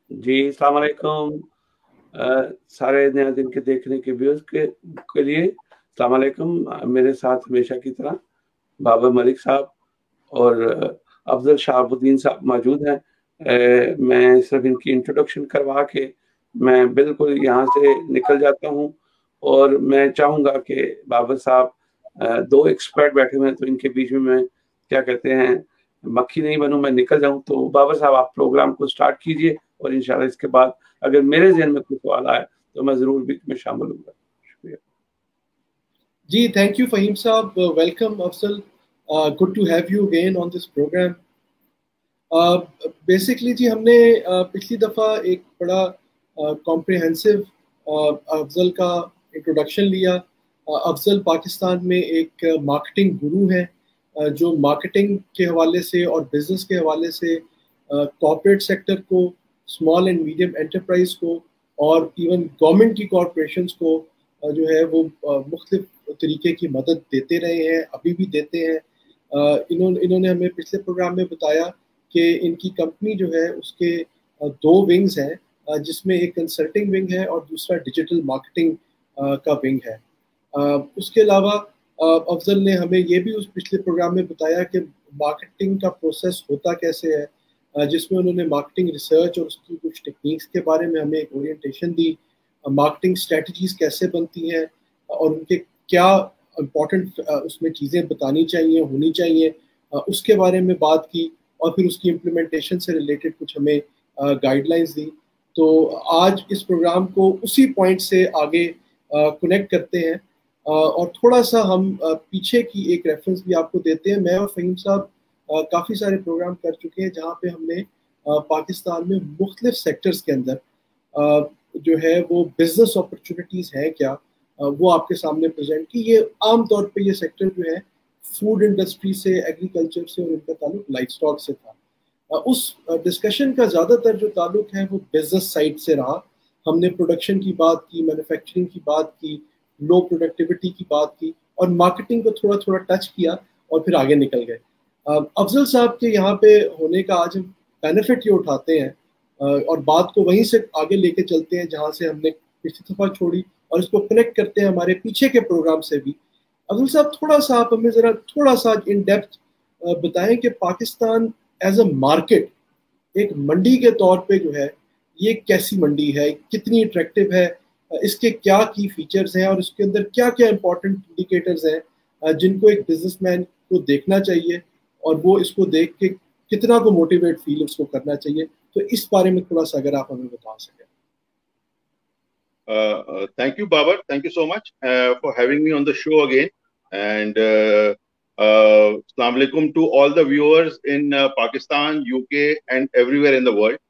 जी अस्सलाम वालेकुम। सारे नया दिन के देखने के व्यूअर्स के लिए अस्सलाम वालेकुम। मेरे साथ हमेशा की तरह बाबर मलिक साहब और अफजल शहाबुद्दीन साहब मौजूद हैं। मैं सिर्फ इनकी इंट्रोडक्शन करवा के मैं बिल्कुल यहाँ से निकल जाता हूँ और मैं चाहूँगा कि बाबर साहब दो एक्सपर्ट बैठे हुए हैं तो इनके बीच में मैं क्या कहते हैं मक्खी नहीं बनूं, मैं निकल जाऊं। तो बाबर साहब आप प्रोग्राम को स्टार्ट कीजिए और इंशाल्लाह इसके बाद अगर मेरे ज़हन में कोई सवाल आए तो मैं ज़रूर बीच में शामिल होऊंगा। शुक्रिया जी, थैंक यू फहीम साहब। Welcome Afzal, good to have you again on this programme. Basically जी हमने पिछली दफ़ा एक बड़ा कॉम्प्रिहेंसिव अफजल का इंट्रोडक्शन लिया। अफजल पाकिस्तान में एक मार्केटिंग गुरु है, जो मार्केटिंग के हवाले से और बिजनेस के हवाले से कॉर्पोरेट सेक्टर को, स्मॉल एंड मीडियम एंटरप्राइज को और इवन गवर्नमेंट की कॉरपोरेशंस को जो है वो मुख्तलिफ तरीके की मदद देते रहे हैं, अभी भी देते हैं। इन्होंने हमें पिछले प्रोग्राम में बताया कि इनकी कंपनी जो है उसके दो विंग्स हैं, जिसमें एक कंसल्टिंग विंग है और दूसरा डिजिटल मार्केटिंग का विंग है। उसके अलावा अफजल ने हमें ये भी उस पिछले प्रोग्राम में बताया कि मार्केटिंग का प्रोसेस होता कैसे है, जिसमें उन्होंने मार्केटिंग रिसर्च और उसकी कुछ टेक्निक्स के बारे में हमें एक ओरिएंटेशन दी। मार्केटिंग स्ट्रेटजीज कैसे बनती हैं और उनके क्या इम्पोर्टेंट उसमें चीज़ें बतानी चाहिए, होनी चाहिए, उसके बारे में बात की और फिर उसकी इम्प्लीमेंटेशन से रिलेटेड कुछ हमें गाइडलाइंस दी। तो आज इस प्रोग्राम को उसी पॉइंट से आगे कनेक्ट करते हैं और थोड़ा सा हम पीछे की एक रेफरेंस भी आपको देते हैं। मैं और फहीम साहब काफ़ी सारे प्रोग्राम कर चुके हैं जहाँ पे हमने पाकिस्तान में मुख्तलिफ सेक्टर्स के अंदर जो है वो बिजनेस अपॉर्चुनिटीज़ हैं क्या, वो आपके सामने प्रेजेंट की। ये आम तौर पे ये सेक्टर जो है फूड इंडस्ट्री से, एग्रीकल्चर से और इनका ताल्लुक लाइफ स्टॉक से था। उस डिस्कशन का ज़्यादातर जो ताल्लुक है वो बिजनेस साइड से रहा। हमने प्रोडक्शन की बात की, मैन्युफैक्चरिंग की बात की, लो प्रोडक्टिविटी की बात की और मार्केटिंग को थोड़ा थोड़ा टच किया और फिर आगे निकल गए। अफजल साहब के यहाँ पे होने का आज हम बेनिफिट ये उठाते हैं और बात को वहीं से आगे लेके चलते हैं जहाँ से हमने पिछली दफा छोड़ी और इसको कनेक्ट करते हैं हमारे पीछे के प्रोग्राम से भी। अब्दुल साहब, थोड़ा सा आप हमें ज़रा थोड़ा सा इन डेप्थ बताएं कि पाकिस्तान एज अ मार्केट, एक मंडी के तौर पे जो है, ये कैसी मंडी है, कितनी अट्रैक्टिव है, इसके क्या की फीचर्स हैं और इसके अंदर क्या क्या इंपॉर्टेंट इंडिकेटर्स हैं जिनको एक बिजनेसमैन को देखना चाहिए और वो इसको देख के कितना को मोटिवेट फील उसको करना चाहिए। तो इस बारे में थोड़ा सा अगर आप हमें बता सकें। Thank you, Babar. Thank you so much for having me on the show again. And Assalamu alaikum to all the viewers in Pakistan, UK, and everywhere in the world.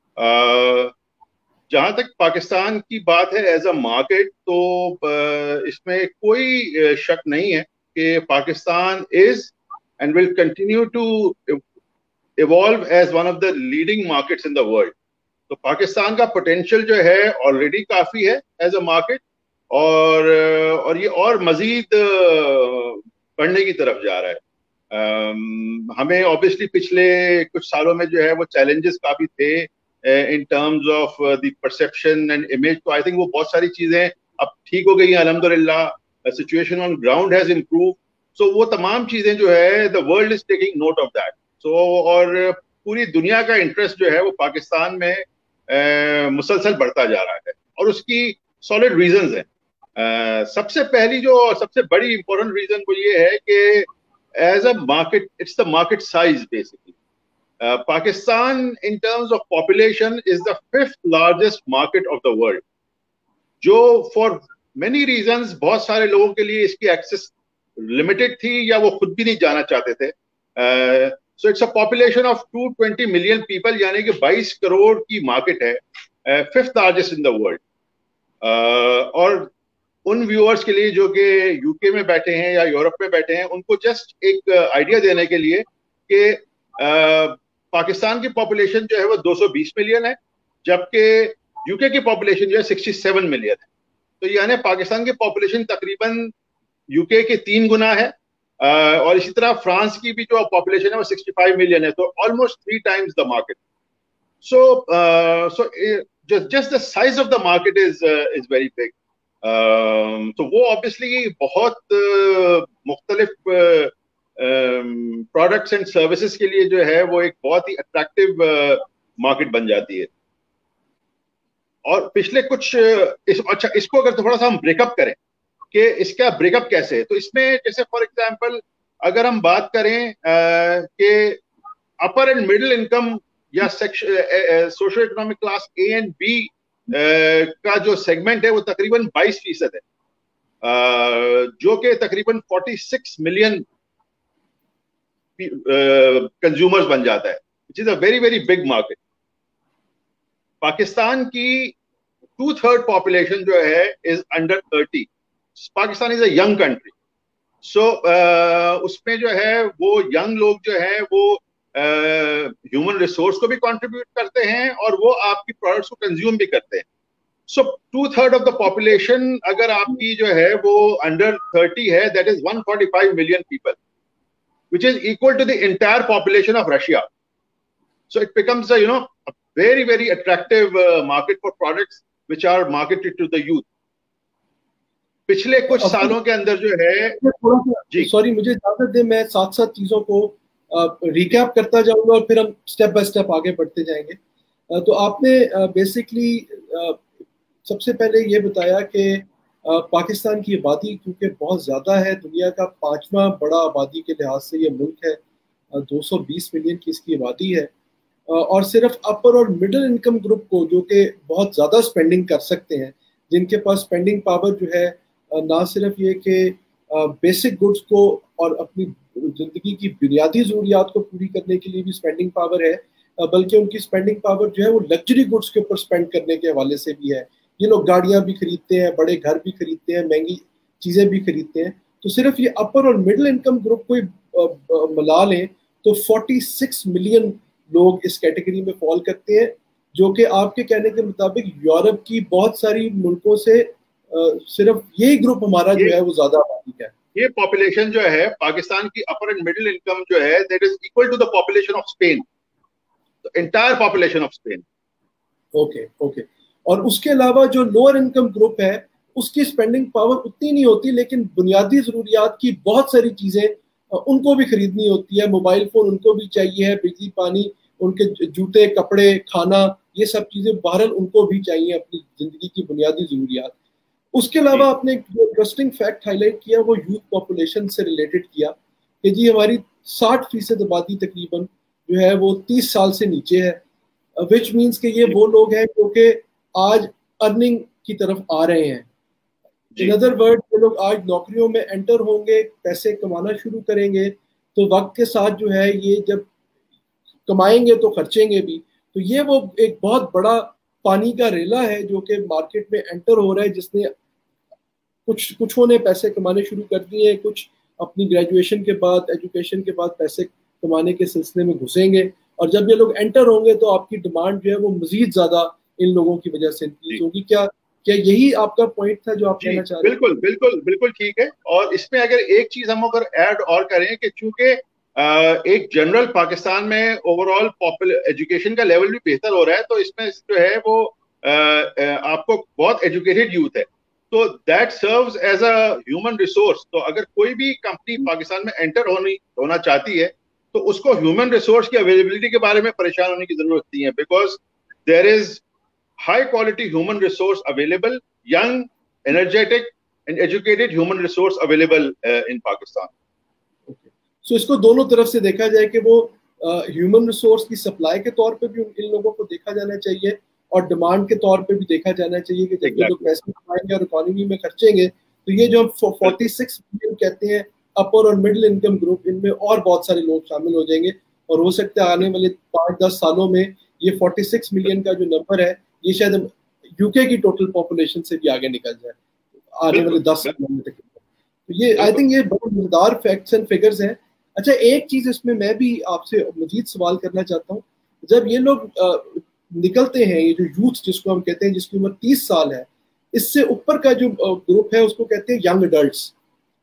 जहाँ तक पाकिस्तान की बात है एज अ मार्केट, तो इसमें कोई शक नहीं है कि Pakistan is and will continue to evolve as one of the leading markets in the world. तो पाकिस्तान का पोटेंशियल जो है ऑलरेडी काफी है एज अ मार्केट, और ये और मजीद बढ़ने की तरफ जा रहा है। हमें ऑब्वियसली पिछले कुछ सालों में जो है वो चैलेंजेस काफी थे in terms of the perception and image. तो आई थिंक वो बहुत सारी चीजें अब ठीक हो गई हैं अल्हम्दुलिल्लाह। Situation on ground has improve. So वो तमाम चीजें जो है the world is taking note of that. So और पूरी दुनिया का इंटरेस्ट जो है वो पाकिस्तान में मुसलसल बढ़ता जा रहा है और उसकी सॉलिड रीजंस हैं। सबसे पहली जो सबसे बड़ी इंपॉर्टेंट रीजन वो ये है कि as a market, it's the market size basically. Pakistan in terms of population is the 5th largest market of the world, जो फॉर मेनी रीजंस बहुत सारे लोगों के लिए इसकी एक्सेस लिमिटेड थी या वो खुद भी नहीं जाना चाहते थे। So it's a population of 220 million people, यानी कि 22 करोड़ की मार्केट है, 5th largest in the world. और उन व्यूअर्स के लिए जो कि यूके में बैठे हैं या यूरोप में बैठे हैं, उनको जस्ट एक आइडिया देने के लिए कि पाकिस्तान की पॉपुलेशन जो है वो 220 मिलियन है, जबकि यूके की पॉपुलेशन जो है 67 मिलियन है। तो यानी पाकिस्तान की पॉपुलेशन तकरीबन यूके के 3 गुना है। और इसी तरह फ्रांस की भी जो पॉपुलेशन है वो 65 मिलियन है, तो almost 3 times the market. just the size of the market is very big. तो वो obviously बहुत मुख्तलिफ प्रोडक्ट्स एंड सर्विसेज के लिए जो है वो एक बहुत ही अट्रैक्टिव मार्केट बन जाती है. और पिछले कुछ अच्छा, इसको अगर थोड़ा सा हम ब्रेकअप करें कि इसका ब्रेकअप कैसे है, तो इसमें जैसे फॉर एग्जांपल अगर हम बात करें कि अपर एंड मिडिल इनकम या social economic class A and B का जो सेगमेंट है वो तकरीबन 22% है, जो कि तकरीबन 46 मिलियन कंज्यूमर्स बन जाता है, which is a very very big market. Pakistan की 2/3 पॉपुलेशन जो है is under 30. Pakistan is a young country, so उसमें जो है वो यंग लोग जो है वो ह्यूमन रिसोर्स को भी कंट्रीब्यूट करते हैं और वो आपकी प्रोडक्ट्स को कंज्यूम भी करते हैं. सो 2/3 ऑफ द पॉपुलेशन अगर आपकी जो है वो अंडर 30 है, that is 145 million people, which is equal to the entire population of Russia. So it becomes a very very attractive market for products which are marketed to the youth. पिछले कुछ सालों के अंदर जो है जी, सॉरी मुझे इजाजत दे, मैं साथ चीजों को रिकैप करता जाऊंगा और फिर हम स्टेप बाय स्टेप आगे बढ़ते जाएंगे. तो आपने बेसिकली सबसे पहले ये बताया कि पाकिस्तान की आबादी क्योंकि बहुत ज़्यादा है, दुनिया का 5वां बड़ा आबादी के लिहाज से ये मुल्क है, 220 मिलियन की इसकी आबादी है, और सिर्फ अपर और मिडिल इनकम ग्रुप को जो कि बहुत ज़्यादा स्पेंडिंग कर सकते हैं, जिनके पास स्पेंडिंग पावर जो है ना सिर्फ ये कि बेसिक गुड्स को और अपनी ज़िंदगी की बुनियादी ज़रूरियात को पूरी करने के लिए भी स्पेंडिंग पावर है, बल्कि उनकी स्पेंडिंग पावर जो है वो लग्जरी गुड्स के ऊपर स्पेंड करने के हवाले से भी है. ये लोग गाड़ियां भी खरीदते हैं, बड़े घर भी खरीदते हैं, महंगी चीज़ें भी खरीदते हैं. तो सिर्फ ये अपर और मिडिल इनकम ग्रुप को मिला लें तो 46 मिलियन लोग इस कैटेगरी में फॉल करते हैं, जो कि आपके कहने के मुताबिक यूरोप की बहुत सारी मुल्कों से सिर्फ यही ग्रुप हमारा जो है वो ज़्यादा आबादी का है. ये पॉपुलेशन जो है पाकिस्तान की अपर एंड मिडिल इनकम जो है that is equal to the population of Spain, the entire population of Spain. Okay. और उसके अलावा जो लोअर इनकम ग्रुप है उसकी स्पेंडिंग पावर उतनी नहीं होती, लेकिन बुनियादी ज़रूरियात की बहुत सारी चीज़ें उनको भी खरीदनी होती है. मोबाइल फ़ोन उनको भी चाहिए है, बिजली पानी, उनके जूते कपड़े खाना, ये सब चीज़ें बहरहाल उनको भी चाहिए अपनी ज़िंदगी की बुनियादी ज़रूरियात. उसके अलावा आपने जो इंटरेस्टिंग फैक्ट हाईलाइट किया वो यूथ पॉपुलेशन से रिलेटेड किया कि जी हमारी 60% आबादी तकरीबन जो है वो 30 साल से नीचे है, विच मीन्स कि ये वो लोग हैं जो कि आज अर्निंग की तरफ आ रहे हैं. इन अदर वर्ड, ये लोग आज नौकरियों में एंटर होंगे, पैसे कमाना शुरू करेंगे, तो वक्त के साथ जो है ये जब कमाएंगे तो खर्चेंगे भी. तो ये वो एक बहुत बड़ा पानी का रेला है जो कि मार्केट में एंटर हो रहा है, जिसने कुछों ने पैसे कमाने शुरू कर दिए, कुछ अपनी ग्रेजुएशन के बाद, एजुकेशन के बाद पैसे कमाने के सिलसिले में घुसेंगे, और जब ये लोग एंटर होंगे तो आपकी डिमांड जो है वो मजीद ज़्यादा इन लोगों की वजह से इंक्रीज होगी. क्या यही आपका पॉइंट था जो आप कहना चाह रहे हैं? बिल्कुल ठीक है. और इसमें अगर एक चीज हम अगर ऐड और करें कि चूंकि एक जनरल पाकिस्तान में ओवरऑल पॉपुलर एजुकेशन का लेवल भी बेहतर हो रहा है, तो इसमें जो है वो आपको बहुत एजुकेटेड यूथ है, तो that serves as a human resource. तो अगर कोई भी कंपनी पाकिस्तान में एंटर होना चाहती है तो उसको ह्यूमन रिसोर्स की अवेलेबिलिटी के बारे में परेशान होने की जरूरत नहीं है, because there is high quality human resource available, young, energetic and educated human resource available in Pakistan. So इसको दोनों तरफ से देखा जाए कि वो ह्यूमन रिसोर्स की सप्लाई के तौर पे भी इन लोगों को देखा जाना चाहिए और डिमांड के तौर पे भी देखा जाना चाहिए कि जब ये लोग पैसे कमाएंगे और इकोनॉमी में खर्चेंगे तो ये जो 46 मिलियन कहते हैं अपर और मिडिल इनकम ग्रुप, इनमें और बहुत सारे लोग शामिल हो जाएंगे, और हो सकता है आने वाले 5-10 सालों में ये 46 मिलियन का जो नंबर है ये शायद यूके की टोटल पॉपुलेशन से भी आगे निकल जाए आने वाले 10 सालों तक. तो ये आई थिंक ये बहुत मजेदार फैक्ट्स एंड फिगर्स हैं. अच्छा, एक चीज इसमें मैं भी आपसे मजीद सवाल करना चाहता हूँ. जब ये लोग निकलते हैं, ये जो यूथ जिसको हम कहते हैं, जिसकी उम्र 30 साल है, इससे ऊपर का जो ग्रुप है उसको कहते हैं यंग अडल्ट्स.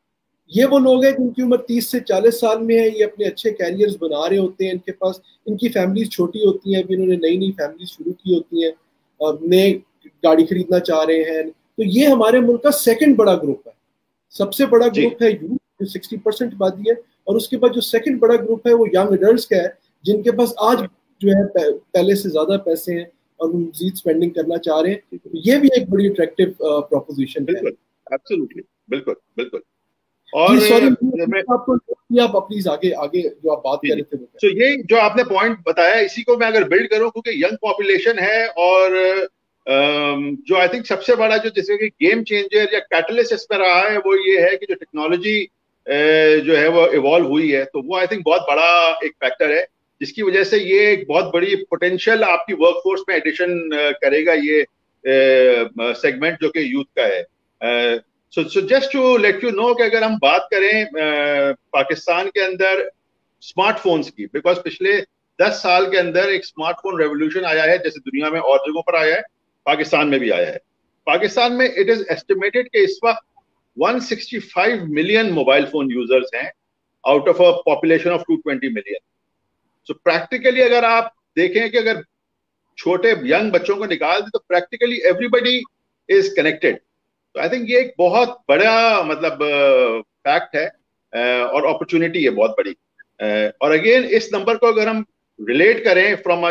یہ وہ لوگ ہیں جن کی عمر 30 سے 40 سال میں ہے, یہ اپنے اچھے کیریئرز بنا رہے ہوتے ہیں, ان کے پاس ان کی فیملیز چھوٹی ہوتی ہیں, ابھی انہوں نے نئی فیملیز شروع کی ہوتی ہیں, نئے گاڑی خریدنا چاہ رہے ہیں. تو یہ ہمارے ملک کا سیکنڈ بڑا گروپ ہے. سب سے بڑا گروپ ہے یوتھ جو 60% آبادی ہے, اور اس کے بعد جو سیکنڈ بڑا گروپ ہے وہ ینگ ایڈلٹس کا ہے, جن کے پاس آج جو ہے پہلے سے زیادہ پیسے ہیں اور وہ مزید اسپینڈنگ کرنا چاہ رہے ہیں. یہ بھی ایک بڑی اٹریکٹیو پروپوزیشن ہے. ایبسولوٹلی, بالکل بالکل. اور آپ پلیز آگے جو آپ بات کر رہے تھے. تو یہ جو آپ نے پوائنٹ بتایا, اسی کو میں اگر بلڈ کروں, کیونکہ ینگ پاپولیشن ہے, اور جو آئی تھنک سب سے بڑا جو جیسے کہ گیم چینجر یا کیٹلسٹ اس پہ رہا ہے وہ یہ ہے کہ جو ٹیکنالوجی جو ہے وہ ایوالو ہوئی ہے, تو وہ آئی تھنک بہت بڑا ایک فیکٹر ہے, جس کی وجہ سے یہ ایک بہت بڑی پوٹینشیل آپ کی ورک فورس میں ایڈیشن کرے گا یہ سیگمنٹ جو کہ یوتھ کا ہے. So just to let you know کہ اگر ہم بات کریں پاکستان کے اندر اسمارٹ فونز کی, بیکاز پچھلے 10 سال کے اندر ایک اسمارٹ فون ریولیوشن آیا ہے, جیسے دنیا میں اور جگہوں پر آیا ہے, پاکستان میں بھی آیا ہے. پاکستان میں اٹ از ایسٹیمیٹڈ کہ اس وقت 165 ملین موبائل فون یوزرز ہیں out of a population of 220 million. So practically اگر آپ دیکھیں کہ اگر چھوٹے ینگ بچوں کو نکال دیں تو practically everybody is connected. تو آئی تھنک یہ ایک بہت بڑا مطلب فیکٹ ہے اور اپرچونٹی ہے بہت بڑی. اور اگین اس نمبر کو اگر ہم ریلیٹ کریں فرام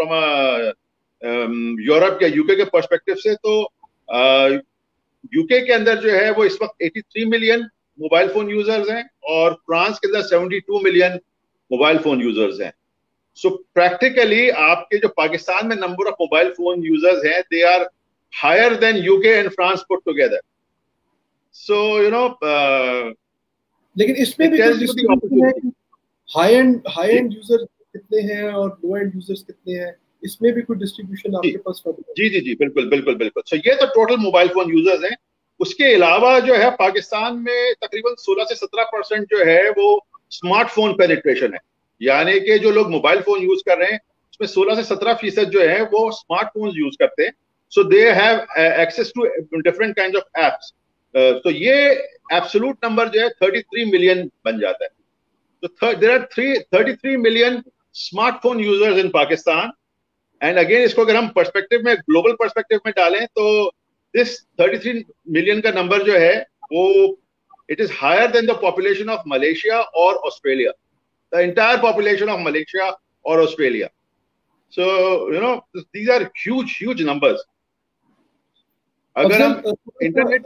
یورپ یا یو کے پرسپیکٹو سے, تو یو کے اندر جو ہے وہ اس وقت 83 ملین موبائل فون یوزرز ہیں, اور فرانس کے اندر 72 ملین موبائل فون یوزرز ہیں. سو پریکٹیکلی آپ کے جو پاکستان میں number of mobile phone users ہیں, they are higher than UK and France put together. So, you know, لیکن اس میں بھی ہائی اینڈ یوزر کتنے ہیں اور لو اینڈ یوزرز کتنے ہیں, اس میں بھی کوئی ڈسٹریبیوشن آپ کے پاس؟ جی بالکل بالکل بالکل. سو یہ تو ٹوٹل موبائل فون یوزرز ہیں. اس کے علاوہ جو ہے پاکستان میں تقریباً 16 سے 17% جو ہے وہ اسمارٹ فون پینیٹریشن ہے, یعنی کہ جو لوگ موبائل فون یوز کر رہے ہیں اس میں 16 سے 17% جو ہے وہ اسمارٹ فون یوز کرتے ہیں. So they have access to different kinds of apps. So یہ absolute number جو ہے 33 million بن جاتا ہے. So there are 33 million smartphone users in Pakistan. And again اس کو اگر ہم perspective میں global perspective میں ڈالیں تو this 33 million کا number جو ہے وہ it is higher than the population of Malaysia or Australia. The entire population of Malaysia or Australia. So you know these are huge numbers. اگر ہم انٹرنیٹ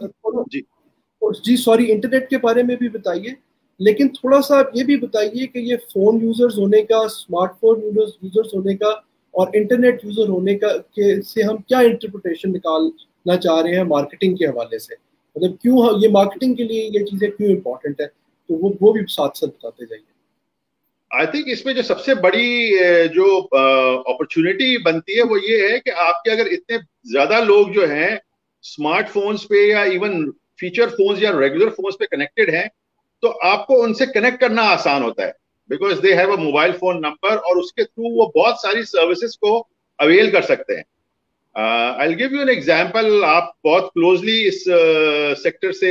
انٹرنیٹ کے بارے میں بھی بتائیے, لیکن تھوڑا سا آپ یہ بھی بتائیے کہ یہ فون یوزرز ہونے کا, اسمارٹ فون یوزرز ہونے کا اور انٹرنیٹ یوزر ہونے کا سے ہم کیا انٹرپریٹیشن نکالنا چاہ رہے ہیں مارکیٹنگ کے حوالے سے, مطلب کیوں یہ مارکیٹنگ کے لیے یہ چیزیں کیوں امپورٹنٹ ہے, تو وہ بھی ساتھ ساتھ بتاتے جائیے. آئی تھنک اس میں جو سب سے بڑی جو اپرچونٹی بنتی ہے وہ یہ ہے کہ آپ کے اگر اتنے زیادہ لوگ جو ہیں اسمارٹ فونز پہ یا ایون فیچر فونز یا ریگولر فونز پہ کنیکٹڈ ہیں, تو آپ کو ان سے کنیکٹ کرنا آسان ہوتا ہے, because they have a mobile phone number, اور اس کے تھرو وہ بہت ساری سروسز کو اویل کر سکتے ہیں. I will give you an example. آپ بہت کلوزلی اس سیکٹر سے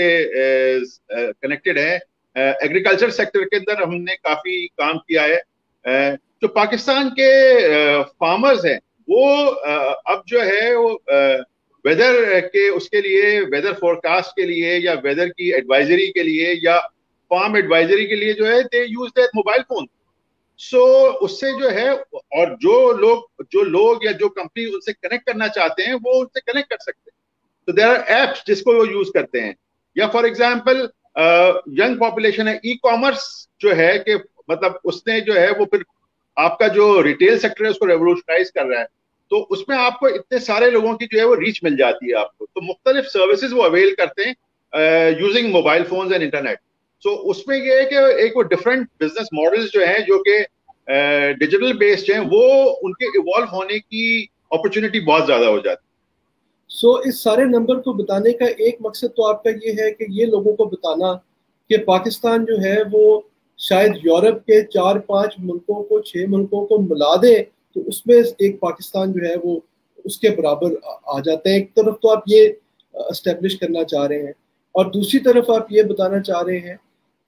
کنیکٹڈ ہیں, ایگریکلچر سیکٹر کے اندر ہم نے کافی کام کیا ہے. جو پاکستان کے فارمرز ہیں وہ اب جو ہے وہ ویدر کے اس کے لیے, ویدر فور کاسٹ کے لیے یا ویدر کی ایڈوائزری کے لیے یا فارم ایڈوائزری کے لیے جو ہے they use their mobile phone. So اس سے جو ہے, اور جو لوگ یا جو کمپنی ان سے کنیکٹ کرنا چاہتے ہیں وہ ان سے کنیکٹ کر سکتے ہیں. تو دیر آر ایپس جس کو وہ یوز کرتے ہیں. یا فار ایگزامپل ینگ پاپولیشن ہے, ای کامرس جو ہے کہ مطلب اس نے جو ہے وہ پھر آپ کا جو ریٹیل سیکٹر ہے اس کو ریولوشنائز کر رہا ہے, تو اس میں آپ کو اتنے سارے لوگوں کی جو ہے وہ ریچ مل جاتی ہے آپ کو. تو مختلف سروسز وہ اویل کرتے ہیں using mobile phones and internet. So اس میں یہ ہے کہ ایک وہ ڈفرینٹ بزنس ماڈلز جو ہیں جو کہ ڈیجیٹل بیسڈ ہیں, وہ ان کے ایوالو ہونے کی اپرچونٹی بہت زیادہ ہو جاتی ہے. سو اس سارے نمبر کو بتانے کا ایک مقصد تو آپ کا یہ ہے کہ یہ لوگوں کو بتانا کہ پاکستان جو ہے وہ شاید یورپ کے 4-5 ملکوں کو 6 ملکوں کو ملا دے تو اس میں ایک پاکستان جو ہے وہ اس کے برابر آ جاتے ہیں. ایک طرف تو آپ یہ اسٹیبلش کرنا چاہ رہے ہیں, اور دوسری طرف آپ یہ بتانا چاہ رہے ہیں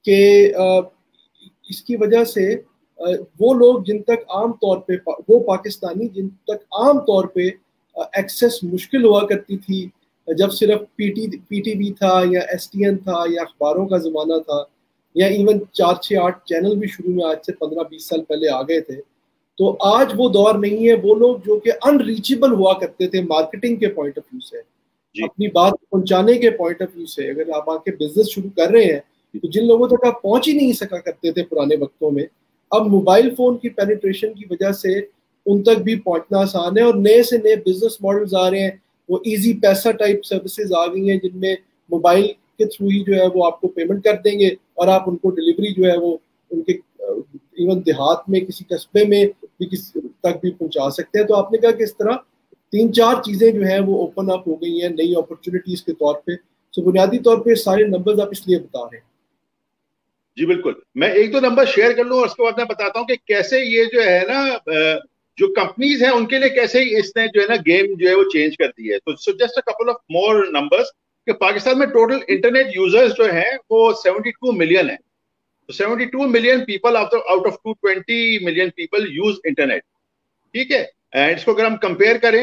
کہ اس کی وجہ سے وہ لوگ جن تک عام طور پہ وہ پاکستانی جن تک عام طور پہ ایکسیس مشکل ہوا کرتی تھی جب صرف پی ٹی وی تھا یا ایس ٹی این تھا یا اخباروں کا زمانہ تھا یا ایون 4-6-8 چینل بھی شروع میں آج سے 15-20 سال پہلے آ گئے تھے, تو آج وہ دور نہیں ہے. وہ لوگ جو کہ ان ریچیبل ہوا کرتے تھے مارکیٹنگ کے پوائنٹ آف ویو سے, اپنی بات پہنچانے کے پوائنٹ آف ویو سے, اگر آپ آ کے بزنس شروع کر رہے ہیں تو جن لوگوں تک آپ پہنچ ہی نہیں سکا کرتے تھے پرانے وقتوں میں, اب موبائل فون کی پینیٹریشن کی وجہ سے ان تک بھی پہنچنا آسان ہے. اور نئے سے نئے بزنس ماڈلز آ رہے ہیں, وہ ایزی پیسہ ٹائپ سروسز آ گئی ہیں جن میں موبائل کے تھرو ہی جو ہے وہ آپ کو پیمنٹ کر دیں گے اور آپ ان کو ڈلیوری جو ہے وہ ان کے ایون دیہات میں کسی قصبے میں بھی کسی تک بھی پہنچا سکتے ہیں. تو آپ نے کہا کہ اس طرح 3-4 چیزیں جو ہیں وہ اوپن اپ ہو گئی ہیں نئی اپرچونیٹیز کے طور پہ. سو بنیادی طور پہ سارے نمبرز آپ اس لیے بتا رہے ہیں. جی بالکل, میں 1-2 نمبر شیئر کر لوں اور اس کے بعد میں بتاتا ہوں کہ کیسے یہ جو ہے نا جو کمپنیز ہیں ان کے لیے کیسے اس نے جو ہے نا گیم جو ہے وہ چینج کر دی ہے. تو just a couple of more numbers کہ پاکستان میں ٹوٹل انٹرنیٹ یوزرز جو ہیں وہ 72 ملین ہیں. تو 72 million people out of 220 million people use internet. ٹھیک ہے, اس کو اگر ہم کمپیئر کریں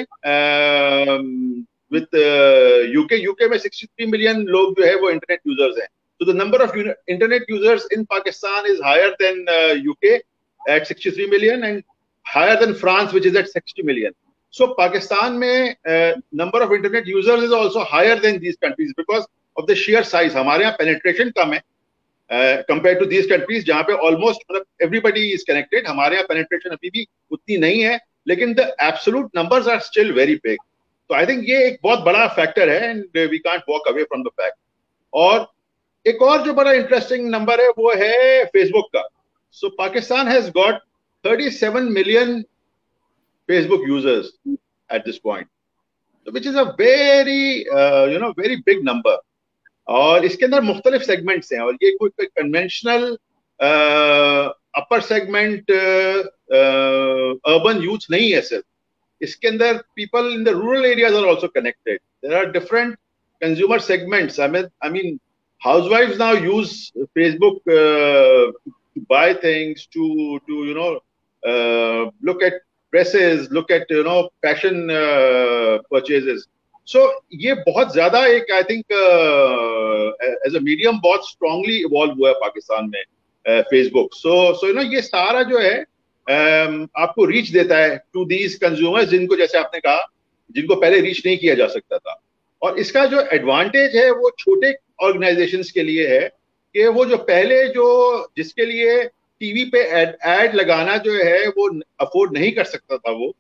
وتھ یو کے میں 63 ملین لوگ جو ہے وہ انٹرنیٹ یوزرز ہیں. So the number of internet users in Pakistan is higher than UK at 63 million and higher than France which is at 60 million. So Pakistan mein number of internet users is also higher than these countries because of the sheer size. ہمارے یہاں penetration کم ہے compared to these countries جہاں پہ almost everybody is connected. ہمارے یہاں penetration ابھی بھی اتنی نہیں ہے لیکن the absolute numbers are still very big. So I think یہ ایک بہت بڑا factor ہے and we can't walk away from the fact. اور ایک اور جو بڑا انٹرسٹنگ نمبر ہے وہ ہے فیس بک کا. So Pakistan has got 37 million facebook users at this point, which is a very big number. اور اس کے اندر مختلف سیگمنٹس ہیں اور یہ کوئی conventional upper segment urban youth نہیں ہے صرف. اس کے اندر people in the rural areas are also connected. There are different consumer segments. I mean housewives now use Facebook to buy things, to look at dresses, look at fashion purchases. So یہ بہت زیادہ ایک I think as a medium بہت strongly evolve ہوا ہے پاکستان میں Facebook. So یہ سارا جو ہے آپ کو ریچ دیتا ہے to these consumers جن کو جیسے آپ نے کہا جن کو پہلے ریچ نہیں کیا جا سکتا تھا. اور اس کا جو ایڈوانٹیج ہے وہ چھوٹے آرگنائزیشنز کے لیے ہے کہ وہ جو پہلے جس کے لیے ٹی وی پہ ایڈ لگانا جو ہے وہ افورڈ نہیں کر سکتا تھا وہ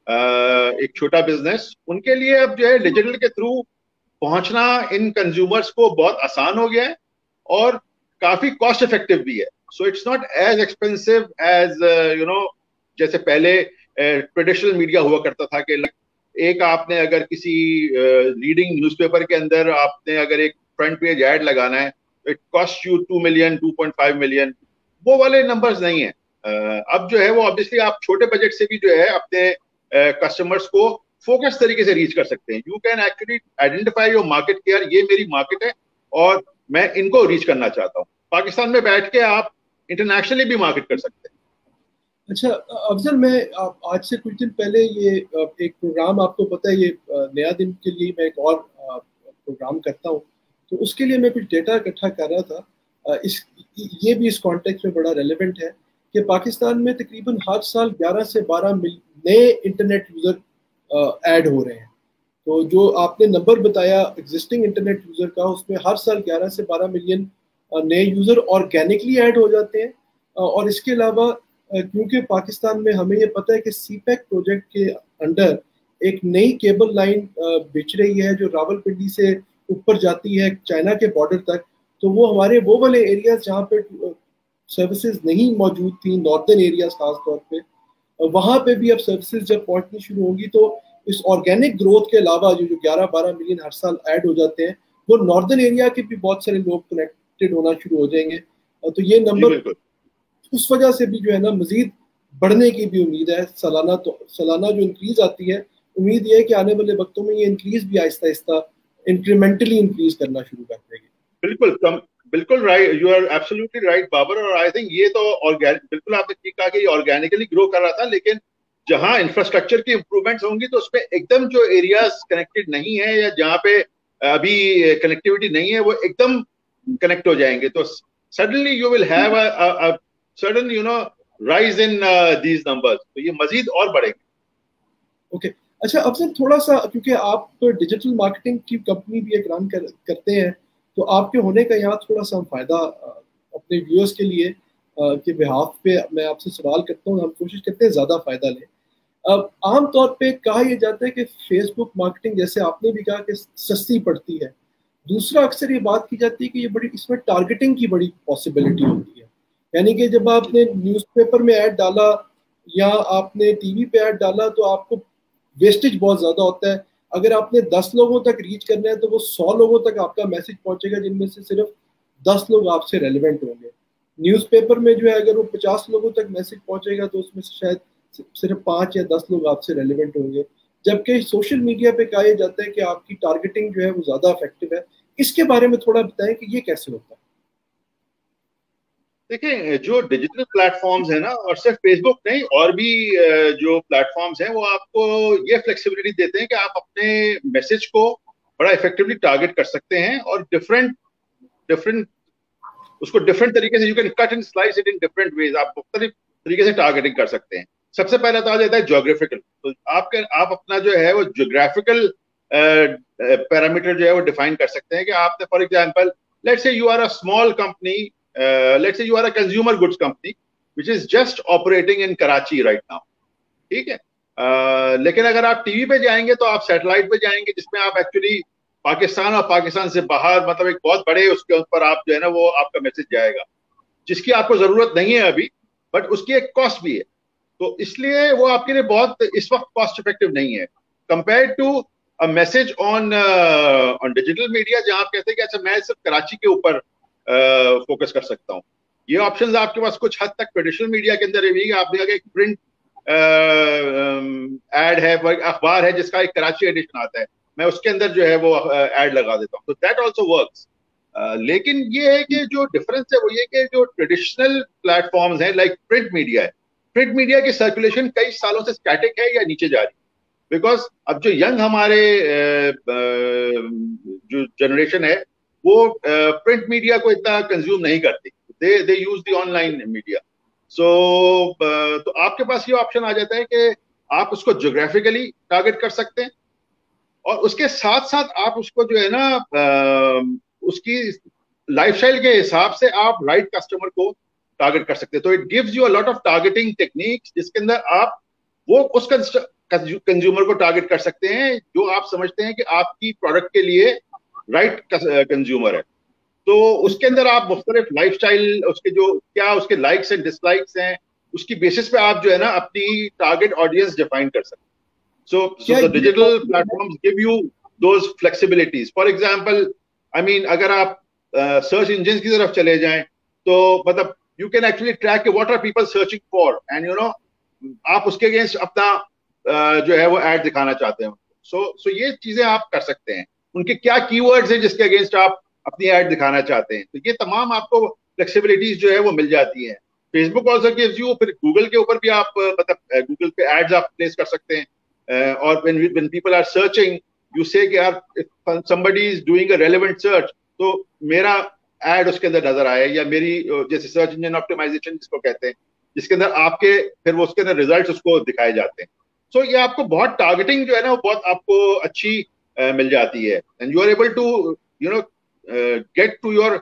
ایک چھوٹا بزنس, ان کے لیے اب جو ہے ڈیجیٹل کے تھرو پہنچنا ان کنزیومرز کو بہت آسان ہو گیا ہے اور کافی کاسٹ افیکٹو بھی ہے. So it's not as expensive as جیسے پہلے ٹریڈیشنل میڈیا ہوا کرتا تھا کہ ایک آپ نے اگر کسی لیڈنگ نیوز پیپر کے اندر آپ نے اگر ایک فرنٹ پیج ایڈ لگانا ہے it cost you 2 million 2.5 million. وہ والے نمبرز نہیں ہیں. اب جو ہے وہ obviously آپ چھوٹے بجٹ سے بھی جو ہے اپنے کسٹمرز کو فوکس طریقے سے ریچ کر سکتے ہیں. You can actually identify your market کہ یار یہ میری مارکیٹ ہے اور میں ان کو ریچ کرنا چاہتا ہوں. پاکستان میں بیٹھ کے آپ انٹرنیشنلی بھی مارکیٹ کر سکتے ہیں. اچھا افضل, میں آج سے کچھ دن پہلے یہ ایک پروگرام آپ کو پتہ ہے یہ نیا دن کے لیے میں ایک اور پروگرام کرتا ہوں, تو اس کے لیے میں کچھ ڈیٹا اکٹھا کر رہا تھا. یہ بھی اس کانٹیکسٹ میں بڑا ریلیونٹ ہے کہ پاکستان میں تقریباً ہر سال 11 سے 12 نئے انٹرنیٹ یوزر ایڈ ہو رہے ہیں. تو جو آپ نے نمبر بتایا ایگزسٹنگ انٹرنیٹ یوزر کا, اس میں ہر سال 11 سے 12 ملین نئے یوزر آرگینکلی ایڈ ہو جاتے ہیں. اور اس کے علاوہ کیونکہ پاکستان میں ہمیں یہ پتہ ہے کہ سی پیک پروجیکٹ کے انڈر ایک نئی کیبل لائن بچ رہی ہے جو راول پنڈی سے اوپر جاتی ہے چائنا کے بارڈر تک, تو وہ ہمارے وہ والے ایریاز جہاں پہ سروسز نہیں موجود تھیں, ناردرن ایریاز خاص طور پہ, وہاں پہ بھی اب سروسز جب پہنچنی شروع ہوں گی تو اس آرگینک گروتھ کے علاوہ جو 11-12 ملین ہر سال ایڈ ہو جاتے ہیں وہ ناردرن ایریا کے بھی بہت سارے لوگ کنیکٹڈ ہونا شروع ہو جائیں گے. تو یہ نمبر اس وجہ سے بھی جو ہے نا مزید بڑھنے کی بھی امید ہے. سالانہ جو انکریز آتی ہے, امید یہ ہے کہ آنے والے وقتوں میں یہ انکریز بھی آہستہ آہستہ انکریمنٹلی انکریز کرنا شروع کر دے گی. بالکل बिल्कुल right, you are absolutely right Babar. और आई थिंक ये तो ऑर्गेनिक, बिल्कुल आपने ठीक कहा कि ये ऑर्गेनिकली ग्रो कर रहा था, लेकिन जहां इंफ्रास्ट्रक्चर की इंप्रूवमेंट्स होंगी तो उसमें एकदम जो एरियाज कनेक्टेड नहीं है या जहां पे अभी कनेक्टिविटी नहीं है वो एकदम कनेक्ट हो जाएंगे, तो suddenly you will have a sudden rise in these numbers, तो ये मजीद और बढ़ेंगे। ओके अच्छा, अब सर थोड़ा सा, क्योंकि आप डिजिटल मार्केटिंग की कंपनी भी एक रन करते हैं, तो आपके होने का यहाँ थोड़ा सा फायदा अपने व्यूअर्स के लिए के बिहाफ पे मैं आपसे सवाल करता हूँ, हम कोशिश करते हैं ज़्यादा फायदा लें। अब आम तौर पे कहा यह जाता है कि फेसबुक मार्केटिंग, जैसे आपने भी कहा, कि सस्ती पड़ती है। दूसरा, अक्सर ये बात की जाती है कि ये बड़ी, इसमें टारगेटिंग की बड़ी पॉसिबिलिटी होती है, यानी कि जब आपने न्यूज़पेपर में ऐड डाला या आपने टीवी पे ऐड डाला तो आपको वेस्टेज बहुत ज़्यादा होता है। अगर आपने 10 लोगों तक रीच करना है तो वो 100 लोगों तक आपका मैसेज पहुंचेगा, जिनमें से सिर्फ 10 लोग आपसे रेलिवेंट होंगे। न्यूज़पेपर में जो है अगर वो 50 लोगों तक मैसेज पहुंचेगा तो उसमें से शायद सिर्फ 5 या 10 लोग आपसे रेलिवेंट होंगे, जबकि सोशल मीडिया पे कहा जाता है कि आपकी टारगेटिंग जो है वो ज़्यादा इफेक्टिव है। इसके बारे में थोड़ा बताएं कि ये कैसे होता है। देखिए, जो डिजिटल प्लेटफॉर्म्स है ना, और सिर्फ फेसबुक नहीं, और भी जो प्लेटफॉर्म्स हैं वो आपको ये फ्लेक्सिबिलिटी देते हैं कि आप अपने मैसेज को बड़ा इफेक्टिवली टारगेट कर सकते हैं, और डिफरेंट डिफरेंट उसको डिफरेंट तरीके से, you can cut and slice it in different ways, आप मुख्तलिफ तरीके से टारगेटिंग कर सकते हैं। सबसे पहला तो आ जाता है ज्योग्राफिकल, तो आप अपना जो है वो ज्योग्राफिकल पैरामीटर जो है वो डिफाइन कर सकते हैं कि आपने, for example, let's say you are a small company, let's say you are a consumer goods company which is just operating in Karachi right now, ठीक है। लेकिन अगर आप टीवी पे जाएंगे तो आप सैटेलाइट पे जाएंगे, जिसमें आप एक्चुअली पाकिस्तान और पाकिस्तान से बाहर, मतलब एक बहुत बड़े उसके ऊपर आप जो है ना वो आपका मैसेज जाएगा, जिसकी आपको जरूरत नहीं है अभी, बट उसकी एक कॉस्ट भी है, तो इसलिए वो आपके लिए बहुत इस वक्त कॉस्ट इफेक्टिव नहीं है compare to a message on digital media, जहां आप कहते हैं कि अच्छा मैं सिर्फ कराची के ऊपर फोकस कर सकता हूँ। ये ऑप्शंस आपके पास कुछ हद तक ट्रेडिशनल मीडिया के अंदर भी, आपने अगर एक प्रिंट एड है, अखबार है जिसका एक कराची एडिशन आता है, मैं उसके अंदर जो है वो एड लगा देता हूँ, तो दैट आल्सो वर्क्स। लेकिन ये है कि जो डिफरेंस है वो ये कि जो ट्रेडिशनल प्लेटफॉर्म्स हैं लाइक प्रिंट मीडिया है, प्रिंट मीडिया की सर्कुलेशन कई सालों से स्टैटिक है या नीचे जा रही है, बिकॉज अब जो यंग हमारे जो जनरेशन है वो प्रिंट मीडिया को इतना कंज्यूम नहीं करती, they use the online media. So तो आपके पास ये ऑप्शन आ जाता है कि आप उसको ज्योग्राफिकली टारगेट कर सकते हैं, और उसके साथ साथ आप उसको जो है ना उसकी लाइफस्टाइल के हिसाब से आप राइट कस्टमर को टारगेट कर सकते हैं। तो it gives you a lot of targeting techniques, जिसके अंदर आप वो उस कंज्यूमर को टारगेट कर सकते हैं जो आप समझते हैं कि आपकी प्रोडक्ट के लिए राइट कंज्यूमर है। तो उसके अंदर आप मुख्तलिफ लाइफस्टाइल, उसके जो क्या उसके लाइक्स एंड डिसलाइक्स हैं, उसकी बेसिस पे आप जो है ना अपनी टारगेट ऑडियंस डिफाइन कर सकते हैं। So the digital platforms give you those flexibilities. For example, I mean, अगर आप सर्च इंजन की तरफ चले जाएं तो मतलब you can actually track what are people searching for, and you know आप उसके अगेंस्ट अपना जो है वो ऐड दिखाना चाहते हैं। So ये चीजें आप कर सकते हैं, उनके क्या कीवर्ड्स हैं जिसके अगेंस्ट आप अपनी ऐड दिखाना चाहते हैं, तो ये तमाम आपको फ्लेक्सिबिलिटीज जो है वो मिल जाती हैं। फेसबुक ऑल्सो गिव्स यू, फिर गूगल के ऊपर भी आप मतलब गूगल पे एड्स आप प्लेस कर सकते हैं, और when people are searching, you say कि यार if somebody is doing a relevant search, तो मेरा एड उसके अंदर नजर आया, या मेरी जैसे सर्च इंजन ऑप्टिमाइजेशन जिसको कहते हैं, जिसके अंदर आपके फिर वो उसके अंदर रिजल्ट्स उसको दिखाए जाते हैं। सो ये आपको बहुत टारगेटिंग जो है ना वो बहुत आपको अच्छी मिल जाती है, and you are able to you know get to your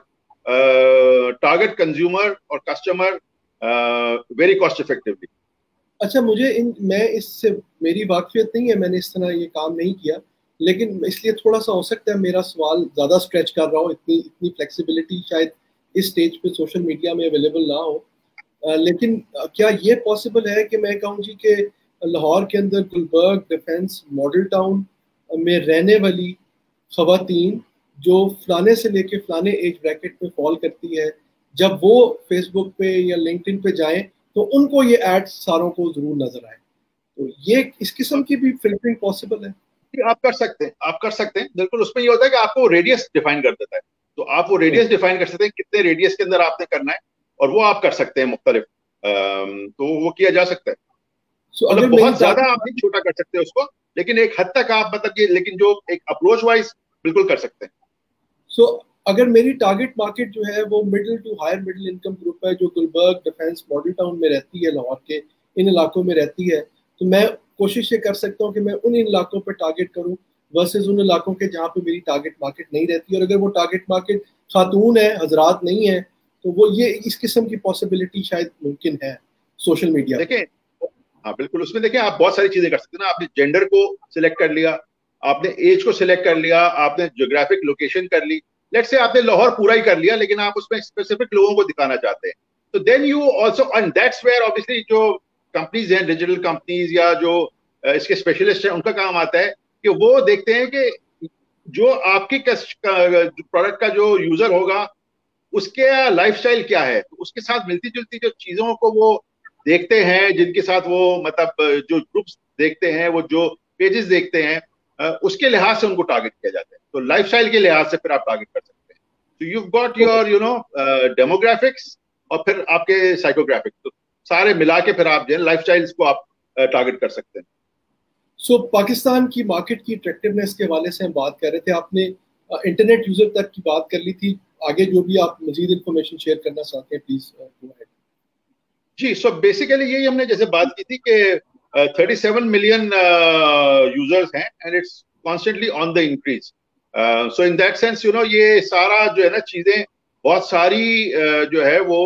target consumer और कस्टमर वेरी कॉस्ट इफेक्टिवली। अच्छा, मैं इससे मेरी वाकफियत नहीं है, मैंने इस तरह ये काम नहीं किया, लेकिन इसलिए थोड़ा सा हो सकता है मेरा सवाल ज़्यादा स्ट्रेच कर रहा हूँ, इतनी फ्लेक्सिबिलिटी शायद इस स्टेज पे सोशल मीडिया में अवेलेबल ना हो। लेकिन क्या ये पॉसिबल है कि मैं कहूँ जी कि लाहौर के अंदर गुलबर्ग डिफेंस मॉडल टाउन में रहने वाली ख़वातीन जो फलाने से लेके फलाने एज ब्रैकेट में फॉल करती है, जब वो फेसबुक पे या लिंक्डइन पे जाएं तो उनको ये एड सारों को जरूर नजर आए, तो ये इस किस्म की भी फिल्टरिंग पॉसिबल है? आप कर सकते हैं बिल्कुल। उसमें ये होता है कि आपको रेडियस डिफाइन कर देता है, تو آپ وہ ریڈیس ڈیفائن کر سکتے ہیں کتنے ریڈیس کے اندر آپ نے کرنا ہے, اور وہ آپ کر سکتے ہیں مختلف, تو وہ کیا جا سکتا ہے. مطلب بہت زیادہ آپ نہیں چھوٹا کر سکتے اس کو, لیکن ایک حد تک آپ مطلب کہ لیکن جو ایک اپروچ وائز بالکل کر سکتے ہیں. سو اگر میری ٹارگٹ مارکیٹ جو ہے وہ middle to higher middle income group ہے, جو گلبرگ, ڈیفینس, ماڈل ٹاؤن میں رہتی ہے, لاہور کے ان علاقوں میں رہتی ہے, تو میں کوشش یہ کر سکتا ہوں کہ میں ان علاقوں پہ ٹارگٹ کروں ورسز ان علاقوں کے جہاں پہ میری ٹارگٹ مارکیٹ نہیں رہتی. اور اگر وہ ٹارگٹ مارکیٹ خاتون ہے, حضرات نہیں ہیں, تو وہ یہ اس قسم کی پاسبلٹی شاید ممکن ہے سوشل میڈیا. دیکھیں ہاں بالکل, اس میں دیکھیں آپ بہت ساری چیزیں کر سکتے ہیں نا. آپ نے جینڈر کو سلیکٹ کر لیا, آپ نے ایج کو سلیکٹ کر لیا, آپ نے جیوگرافک لوکیشن کر لی. لیٹ سے آپ نے لاہور پورا ہی کر لیا, لیکن آپ اس میں اسپیسیفک لوگوں کو دکھانا چاہتے ہیں, تو then you also, and that's where obviously جو کمپنیز ہیں, ڈیجیٹل کمپنیز یا جو اس کے اسپیشلسٹ ہیں, ان کا کام آتا ہے کہ وہ دیکھتے ہیں کہ جو آپ کی پروڈکٹ کا جو یوزر ہوگا اس کے لائف اسٹائل کیا ہے, تو اس کے ساتھ ملتی جلتی جو چیزوں کو وہ دیکھتے ہیں, جن کے ساتھ وہ مطلب جو گروپس دیکھتے ہیں, وہ جو پیجز دیکھتے ہیں, اس کے لحاظ سے ان کو ٹارگٹ کیا جاتا ہے. تو لائف اسٹائل کے لحاظ سے پھر آپ ٹارگٹ کر سکتے ہیں. تو یو گاٹ یور ڈیموگرافکس اور پھر آپ کے سائیکوگرافکس, تو سارے ملا کے پھر آپ جو ہے لائف اسٹائلس کو آپ ٹارگٹ کر سکتے ہیں. سو پاکستان کی مارکیٹ کی اٹریکٹیونیس کے حوالے سے ہم بات کر رہے تھے, آپ نے انٹرنیٹ یوزر تک کی بات کر لی تھی. آگے جو بھی آپ مزید انفارمیشن شیئر کرنا چاہتے ہیں پلیز گو اہیڈ. جی, سو بیسیکلی یہی ہم نے جیسے بات کی تھی کہ 37 ملین یوزرز ہیں, and it's constantly on the increase. So in that sense یہ سارا جو ہے نا چیزیں بہت ساری جو ہے وہ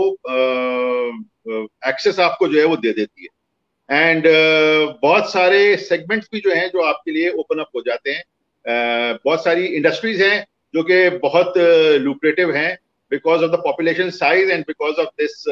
ایکسیس آپ کو جو ہے وہ دے دیتی ہے, اینڈ بہت سارے سیگمنٹس بھی جو ہیں جو آپ کے لیے اوپن اپ ہو جاتے ہیں. بہت ساری انڈسٹریز ہیں جو کہ بہت لوکریٹو ہیں because of the population size and because of this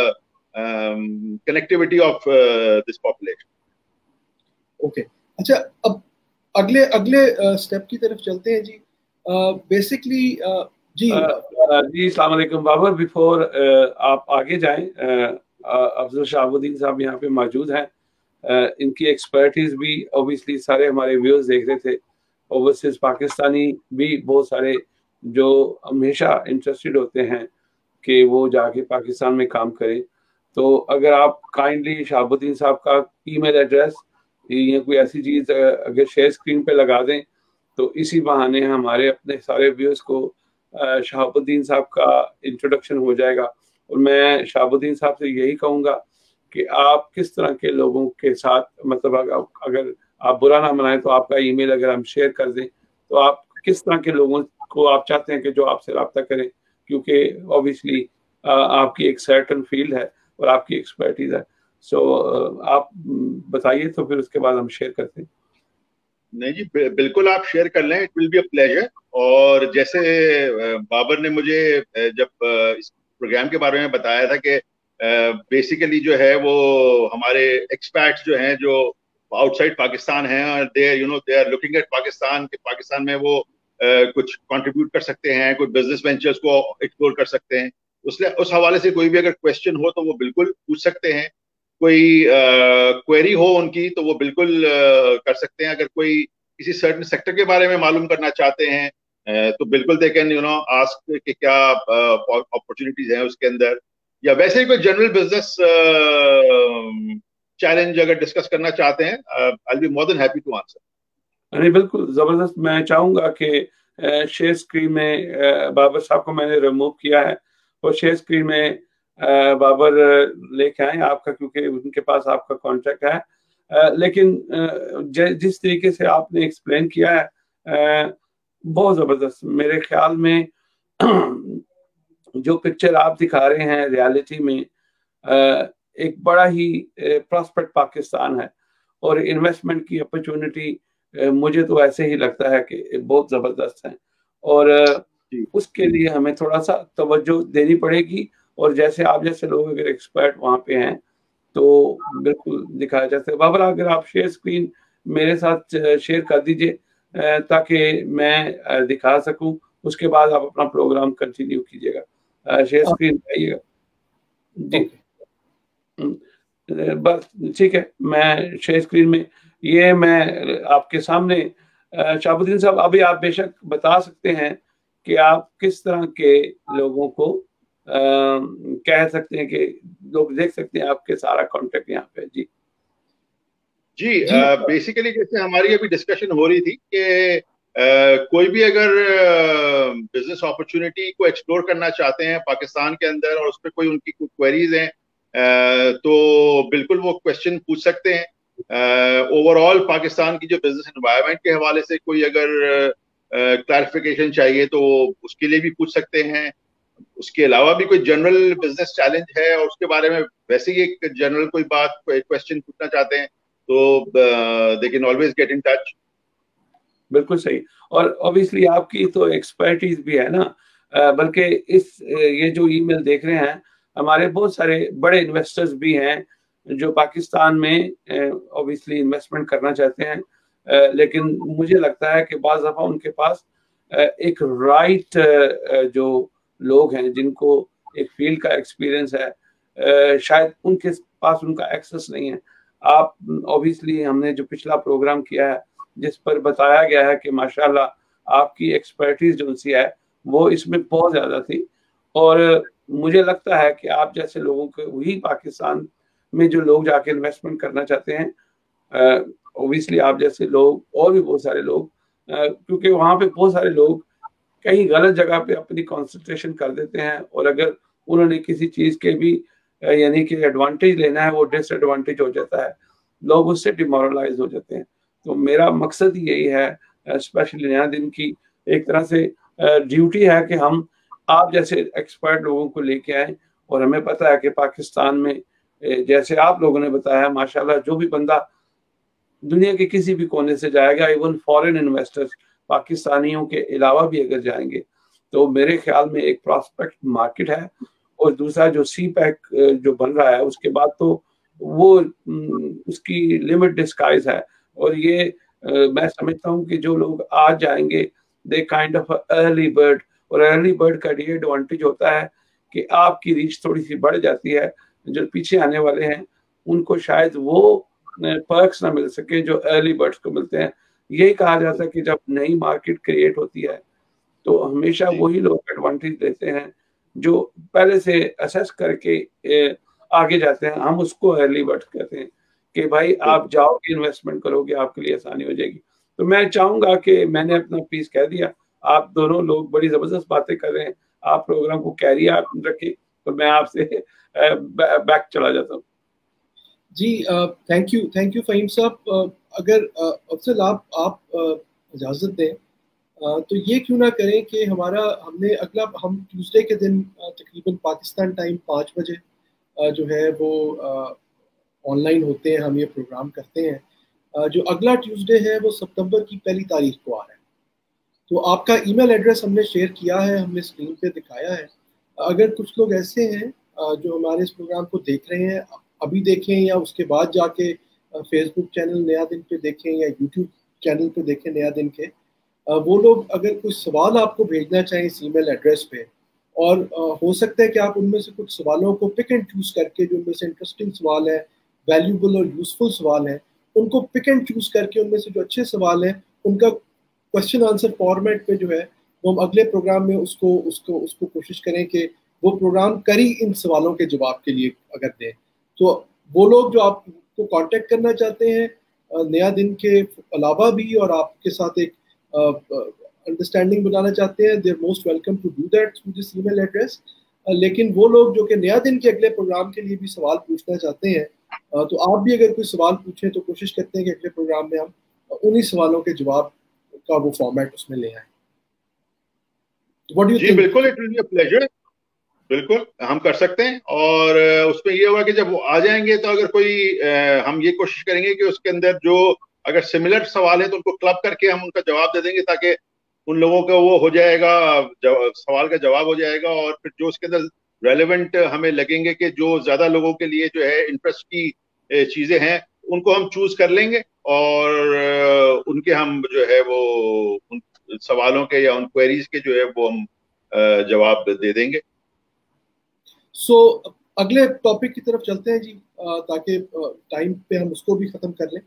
connectivity of this population. Okay, اچھا اب اگلے اسٹیپ کی طرف چلتے ہیں جی. بیسکلی جی السلام علیکم بابر. بیفور آپ آگے جائیں, افضل شہاب الدین صاحب یہاں پہ موجود ہیں. ان کی ایکسپرٹیز بھی اوبیسلی سارے ہمارے ویورز دیکھ رہے تھے, اوورسیز پاکستانی بھی بہت سارے جو ہمیشہ انٹرسٹڈ ہوتے ہیں کہ وہ جا کے پاکستان میں کام کریں. تو اگر آپ کائنڈلی شہاب الدین صاحب کا ای میل ایڈریس یا کوئی ایسی چیز اگر شیئر اسکرین پہ لگا دیں, تو اسی بہانے ہمارے اپنے سارے ویورز کو شہاب الدین صاحب کا انٹروڈکشن ہو جائے گا. اور میں شہاب الدین صاحب سے یہی کہوں گا کہ آپ کس طرح کے لوگوں کے ساتھ, مطلب اگر آپ برا نہ منائیں تو آپ کا ای میل اگر ہم شیئر کر دیں, تو آپ کس طرح کے لوگوں کو آپ چاہتے ہیں کہ جو آپ سے رابطہ کریں, کیونکہ اوبیسلی آپ کی ایک سرٹن فیلڈ ہے اور آپ کی ایکسپرٹیز ہے. سو آپ بتائیے, تو پھر اس کے بعد ہم شیئر کرتے ہیں. نہیں جی بالکل, آپ شیئر کر لیں, it will be a pleasure. اور جیسے بابر نے مجھے جب اس پروگرام کے بارے میں بتایا تھا کہ بیسیکلی جو ہے وہ ہمارے ایکسپیرٹس جو ہیں جو آؤٹ سائڈ پاکستان ہیں, اور they are looking at Pakistan, کہ پاکستان میں وہ کچھ کنٹریبیوٹ کر سکتے ہیں, کوئی بزنس وینچرز کو ایکسپلور کر سکتے ہیں. اس حوالے سے کوئی بھی اگر کویسچن ہو تو وہ بالکل پوچھ سکتے ہیں. کوئی کوئری ہو ان کی تو وہ بالکل کر سکتے ہیں. اگر کوئی کسی سرٹن سیکٹر کے بارے میں معلوم کرنا چاہتے ہیں تو بالکل دے کین آسک کہ کیا اپرچونیٹیز ہیں اس کے اندر, یا ویسے ہی کوئی جنرل بزنس چیلنج اگر ڈسکس کرنا چاہتے ہیں, I'll be more than happy to answer. نہیں بالکل زبردست. میں چاہوں گا کہ شیئر اسکرین میں بابر صاحب کو میں نے ریموو کیا ہے, اور شیئر اسکرین میں بابر لے کے آئیں آپ کا, کیونکہ ان کے پاس آپ کا کانٹیکٹ ہے. لیکن جس طریقے سے آپ نے ایکسپلین کیا ہے بہت زبردست. میرے خیال میں جو پکچر آپ دکھا رہے ہیں ریالٹی میں ایک بڑا ہی پراسپیکٹ پاکستان ہے, اور انویسٹمنٹ کی اپرچونٹی مجھے تو ایسے ہی لگتا ہے کہ بہت زبردست ہے, اور اس کے لیے ہمیں تھوڑا سا توجہ دینی پڑے گی. اور جیسے آپ جیسے لوگ اگر ایکسپرٹ وہاں پہ ہیں تو بالکل دکھایا جا سکتا. بابر اگر آپ شیئر اسکرین میرے ساتھ شیئر کر دیجئے تاکہ میں دکھا سکوں, اس کے بعد آپ اپنا پروگرام کنٹینیو کیجیے گا. شیئر اسکرین آئیے گا جی, بس ٹھیک ہے. میں شیئر اسکرین میں یہ میں آپ کے سامنے شہاب الدین صاحب ابھی آپ بے شک بتا سکتے ہیں کہ آپ کس طرح کے لوگوں کو کہہ سکتے ہیں کہ لوگ دیکھ سکتے ہیں آپ کے سارا کانٹیکٹ یہاں پہ. جی بیسیکلی جیسے ہماری ابھی ڈسکشن ہو رہی تھی کہ کوئی بھی اگر بزنس اپرچونٹی کو ایکسپلور کرنا چاہتے ہیں پاکستان کے اندر اور اس پہ کوئی ان کی کوئریز ہیں تو بالکل وہ کوشچن پوچھ سکتے ہیں. اوور آل پاکستان کی جو بزنس انوائرمنٹ کے حوالے سے کوئی اگر کلیریفیکیشن چاہیے تو اس کے لیے بھی پوچھ سکتے ہیں. اس کے علاوہ بھی کوئی جنرل بزنس چیلنج ہے اور اس کے بارے میں ویسے ہی ایک جنرل کوئی بات کوشچن پوچھنا چاہتے ہیں تو they can always get in touch. بالکل صحیح. اور obviously آپ کی تو ایکسپرٹیز بھی ہے نا, بلکہ یہ جو ای میل دیکھ رہے ہیں ہمارے بہت سارے بڑے انویسٹرز بھی ہیں جو پاکستان میں obviously انویسٹمنٹ کرنا چاہتے ہیں, لیکن مجھے لگتا ہے کہ بعض دفعہ ان کے پاس ایک رائٹ جو لوگ ہیں جن کو ایک فیلڈ کا ایکسپیرئنس ہے, شاید ان کے پاس ان کا ایکسس نہیں ہے. آپ obviously ہم نے جو پچھلا پروگرام کیا ہے جس پر بتایا گیا ہے کہ ماشاءاللہ آپ کی ایکسپرٹیز جو سی ہے وہ اس میں بہت زیادہ تھی, اور مجھے لگتا ہے کہ آپ جیسے لوگوں کو وہی پاکستان میں جو لوگ جا کے انویسٹمنٹ کرنا چاہتے ہیں, obviously آپ جیسے لوگ اور بھی بہت سارے لوگ, کیونکہ وہاں پہ بہت سارے لوگ کہیں غلط جگہ پہ اپنی کانسنٹریشن کر دیتے ہیں, اور اگر انہوں نے کسی چیز کے بھی یعنی کہ ایڈوانٹیج لینا ہے وہ ڈس ایڈوانٹیج ہو جاتا ہے, لوگ اس سے ڈیمورلائز ہو جاتے ہیں. تو میرا مقصد یہی ہے, اسپیشلی نیا دن کی ایک طرح سے ڈیوٹی ہے کہ ہم آپ جیسے ایکسپرٹ لوگوں کو لے کے آئیں, اور ہمیں پتہ ہے کہ پاکستان میں جیسے آپ لوگوں نے بتایا ماشاءاللہ جو بھی بندہ دنیا کے کسی بھی کونے سے جائے گا, ایون فورن انویسٹرز پاکستانیوں کے علاوہ بھی اگر جائیں گے تو میرے خیال میں ایک پراسپیکٹ مارکیٹ ہے. اور دوسرا جو سی پیک جو بن رہا ہے اس کے بعد تو وہ اس کی لمٹ ڈسکائز ہے, اور یہ میں سمجھتا ہوں کہ جو لوگ آج جائیں گے they kind of early bird, اور ارلی برڈ کا یہ ایڈوانٹیج ہوتا ہے کہ آپ کی ریچ تھوڑی سی بڑھ جاتی ہے. جو پیچھے آنے والے ہیں ان کو شاید وہ پرکس نہ مل سکے جو ارلی برڈز کو ملتے ہیں. یہی کہا جاتا ہے کہ جب نئی مارکیٹ کریٹ ہوتی ہے تو ہمیشہ وہی لوگ ایڈوانٹیج دیتے ہیں جو پہلے سے اسیس کر کے آگے جاتے ہیں. ہم اس کو ارلی برڈ کہتے ہیں کہ بھائی آپ جاؤ گے انویسٹمنٹ کرو گے آپ کے لیے آسانی ہو جائے گی. تو میں چاہوں گا کہ میں نے اپنا پیس کہہ دیا, آپ دونوں لوگ بڑی زبردست باتیں کر رہے ہیں, آپ پروگرام کو کیری رکھیں تو میں آپ سے بیک چلا جاتا ہوں. جی تھینک یو فہیم صاحب. اگر افضل آپ اجازت دیں تو یہ کیوں نہ کریں کہ ہم نے اگلا ہم ٹیوزڈے کے دن تقریباً پاکستان ٹائم 5 بجے جو ہے وہ آن لائن ہوتے ہیں, ہم یہ پروگرام کرتے ہیں. جو اگلا ٹیوزڈے ہے وہ ستمبر کی 1 تاریخ کو آ رہا ہے. تو آپ کا ای میل ایڈریس ہم نے شیئر کیا ہے, ہم نے اسکرین پہ دکھایا ہے. اگر کچھ لوگ ایسے ہیں جو ہمارے اس پروگرام کو دیکھ رہے ہیں, ابھی دیکھیں یا اس کے بعد جا کے فیس بک چینل نیا دن پہ دیکھیں یا یوٹیوب چینل پہ دیکھیں نیا دن کے, وہ لوگ اگر کچھ سوال آپ کو بھیجنا چاہیں اس ای میل ایڈریس پہ, اور ہو سکتا ہے کہ آپ ان میں سے کچھ سوالوں کو پک اینڈ چوز کر کے, جو ان میں سے انٹرسٹنگ سوال ہے, ویلیوبل اور یوزفل سوال ہیں, ان کو پک اینڈ چوز کر کے ان میں سے جو اچھے سوال ہیں ان کا کوشچن آنسر فارمیٹ پہ جو ہے وہ ہم اگلے پروگرام میں اس کو کوشش کریں کہ وہ پروگرام کری ان سوالوں کے جواب کے لیے اگر دیں. تو وہ لوگ جو آپ کو کانٹیکٹ کرنا چاہتے ہیں نیا دن کے علاوہ بھی, اور آپ کے ساتھ ایک انڈرسٹینڈنگ بنانا چاہتے ہیں, they are most welcome to do that through this email address. لیکن وہ لوگ جو کہ نیا دن کے اگلے پروگرام کے لیے بھی سوال پوچھنا چاہتے ہیں تو آپ بھی اگر کوئی سوال پوچھیں تو کوشش کرتے ہیں کہ اگلے پروگرام میں ہم انہی سوالوں کے جواب کا وہ فارمیٹ اس میں لے آئیں. جی بالکل, it will be a pleasure. بالکل ہم کر سکتے ہیں, اور اس میں یہ ہوگا کہ جب وہ آ جائیں گے تو اگر کوئی ہم یہ کوشش کریں گے کہ اس کے اندر جو اگر سملر سوال ہے تو ان کو کلب کر کے ہم ان کا جواب دے دیں گے, تاکہ ان لوگوں کا وہ ہو جائے گا, سوال کا جواب ہو جائے گا, اور پھر جو اس کے اندر ریلیونٹ ہمیں لگیں گے کہ جو زیادہ لوگوں کے لیے جو ہے انٹرسٹ کی چیزیں ہیں ان کو ہم چوز کر لیں گے, اور ان کے ہم جو ہے وہ ان سوالوں کے یا ان کوئریز کے جو ہے وہ ہم جواب دے دیں گے. سو اگلے ٹاپک کی طرف چلتے ہیں جی, تاکہ ٹائم پہ ہم اس کو بھی ختم کر لیں.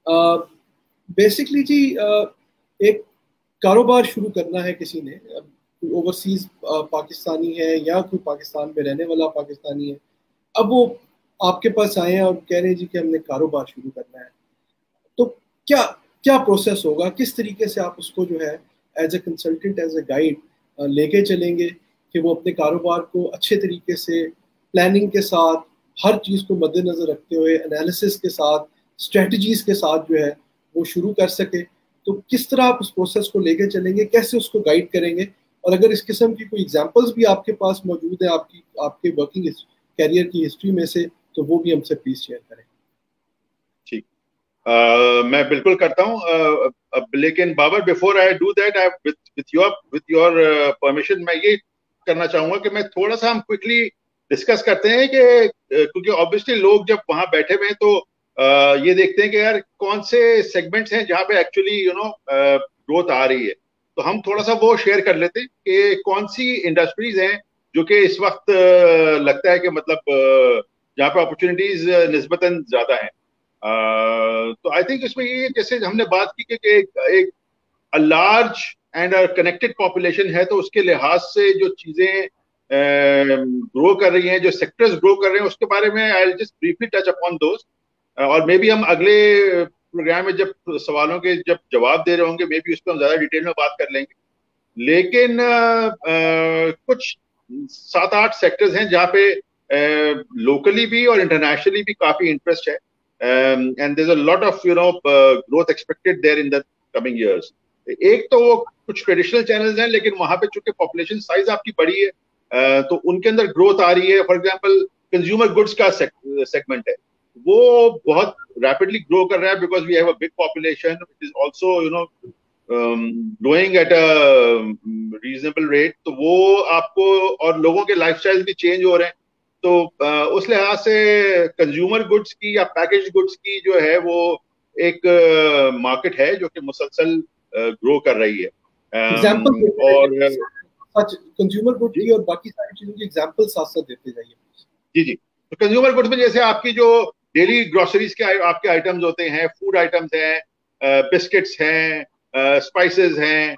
بیسکلی جی ایک کاروبار شروع کرنا ہے کسی نے, کوئی اوورسیز پاکستانی ہے یا کوئی پاکستان میں رہنے والا پاکستانی ہے, اب وہ آپ کے پاس آئے ہیں اور کہہ رہے ہیں جی کہ ہم نے کاروبار شروع کرنا ہے, تو کیا پروسیس ہوگا, کس طریقے سے آپ اس کو جو ہے as a consultant, as a guide لے کے چلیں گے کہ وہ اپنے کاروبار کو اچھے طریقے سے پلاننگ کے ساتھ, ہر چیز کو مد نظر رکھتے ہوئے, انالیسس کے ساتھ, اسٹریٹجیز کے ساتھ جو ہے وہ شروع کر سکے. تو کس طرح آپ اس پروسیس کو لے کے چلیں گے, کیسے اس کو گائیڈ کریں گے, اور اگر اس قسم کی کوئی ایگزامپلس بھی آپ کے پاس موجود ہیں آپ کے ورکنگ کیریئر کی ہسٹری میں سے, تو وہ بھی ہم سے پلیز شیئر کریں. ٹھیک, میں بالکل کرتا ہوں, لیکن Babar before I do that, with your permission میں یہ کرنا چاہوں گا کہ میں تھوڑا سا ہم کوئکلی ڈسکس کرتے ہیں کہ کیونکہ آبویسلی لوگ جب وہاں بیٹھے ہوئے ہیں تو یہ دیکھتے ہیں کہ یار کون سے سیگمنٹس ہیں جہاں پہ ایکچولی گروتھ آ رہی ہے. تو ہم تھوڑا سا وہ شیئر کر لیتے ہیں کہ کون سی انڈسٹریز ہیں جو کہ اس وقت لگتا ہے کہ مطلب جہاں پہ اپرچونیٹیز نسبتاً زیادہ ہیں. تو آئی تھنک اس میں یہ جیسے ہم نے بات کی کہ ایک لارج اینڈ کنیکٹڈ پاپولیشن ہے, تو اس کے لحاظ سے جو چیزیں گرو کر رہی ہیں, جو سیکٹرز گرو کر رہے ہیں, اس کے بارے میں I will just briefly touch upon those, اور مے بی ہم اگلے پروگرام میں جب سوالوں کے جب جواب دے رہے ہوں گے مے بی اس پہ ہم زیادہ ڈیٹیل میں بات کر لیں گے. لیکن کچھ 7-8 سیکٹرز ہیں جہاں پہ لوکلی بھی اور انٹرنیشنلی بھی کافی انٹرسٹ ہے, and there's a lot of growth expected there in the coming years. ایک تو وہ کچھ ٹریڈیشنل چینلز ہیں, لیکن وہاں پہ چونکہ پاپولیشن سائز آپ کی بڑی ہے تو ان کے اندر گروتھ آ رہی ہے. فار ایگزامپل کنزیومر گڈس کا سیگمنٹ ہے, وہ بہت ریپڈلی گرو کر رہا ہے because we have a big population which is also growing at a reasonable rate. تو وہ آپ کو, اور لوگوں کے لائف اسٹائل بھی چینج ہو رہے ہیں, تو اس لحاظ سے کنزیومر گڈس کی یا پیکج گڈس کی جو ہے وہ ایک مارکیٹ ہے جو کہ مسلسل گرو کر رہی ہے. اور کنزیومر گڈ کی اور باقی ساری چیزوں کی ایگزامپل ساتھ ساتھ دیتے جائیے. جی, تو کنزیومر گڈس میں جیسے آپ کی جو ڈیلی گروسریز کے آپ کے آئٹمز ہوتے ہیں, فوڈ آئٹمز ہیں, بسکٹس ہیں, اسپائسز ہیں,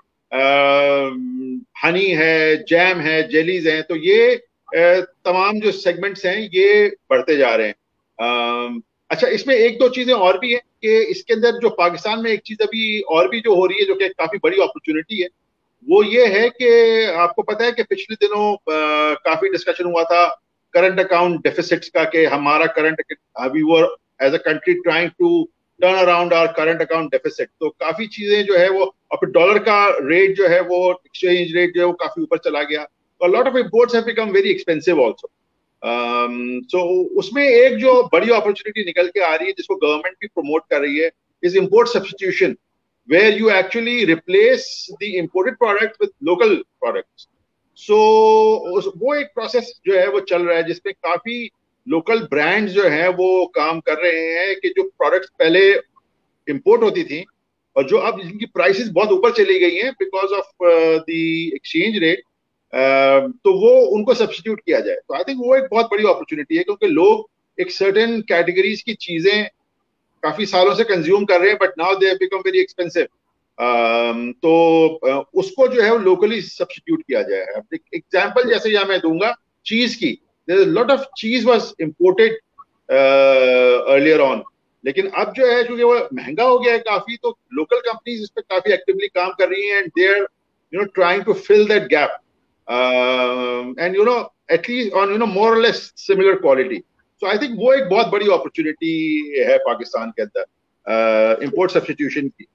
ہنی ہے, جیم ہے, جیلیز ہیں, تو یہ تمام جو سیگمنٹس ہیں یہ بڑھتے جا رہے ہیں. اچھا, اس میں ایک دو چیزیں اور بھی ہیں کہ اس کے اندر جو پاکستان میں ایک چیز ابھی اور بھی جو ہو رہی ہے جو کہ کافی بڑی اپرچونٹی ہے, وہ یہ ہے کہ آپ کو پتہ ہے کہ پچھلے دنوں کافی ڈسکشن ہوا تھا کرنٹ اکاؤنٹ ڈیفیسٹس کا, کہ ہمارا current we were as a country trying to turn around our current account deficit. تو کافی چیزیں جو ہے وہ, اور پھر ڈالر کا ریٹ جو ہے وہ, ایکسچینج ریٹ جو ہے وہ کافی اوپر چلا گیا. Lot of imports have become very expensive also. So اس میں ایک جو بڑی اپرچونٹی نکل کے آ رہی ہے جس کو گورنمنٹ بھی پروموٹ کر رہی ہے is import substitution, where you actually replace the imported product with local products. So وہ ایک پروسیس جو ہے وہ چل رہا ہے جس میں کافی لوکل برانڈز جو ہیں وہ کام کر رہے ہیں کہ جو پروڈکٹس پہلے امپورٹ ہوتی تھیں اور جو اب جن کی پرائسز بہت اوپر چلی گئی ہیں because of the exchange rate, تو وہ ان کو سبسٹیوٹ کیا جائے. تو آئی تھنک وہ ایک بہت بڑی اپرچونٹی ہے کیونکہ لوگ ایک سرٹن کیٹیگریز کی چیزیں کافی سالوں سے کنزیوم کر رہے ہیں, but now they have become very expensive. تو اس کو جو ہے وہ لوکلی سبسٹیوٹ کیا جائے. ایگزامپل جیسے یہاں میں دوں گا چیز کی, lot of cheese was imported earlier on, لیکن اب جو ہے چونکہ وہ مہنگا ہو گیا ہے کافی, تو لوکل کمپنیز اس پہ کافی ایکٹیولی کام کر رہی ہیں and they are trying to fill that gap and at least on more or less similar quality. So I think وہ ایک بہت بڑی اپرچونٹی ہے پاکستان کے اندر امپورٹ سبسٹیوشن کی.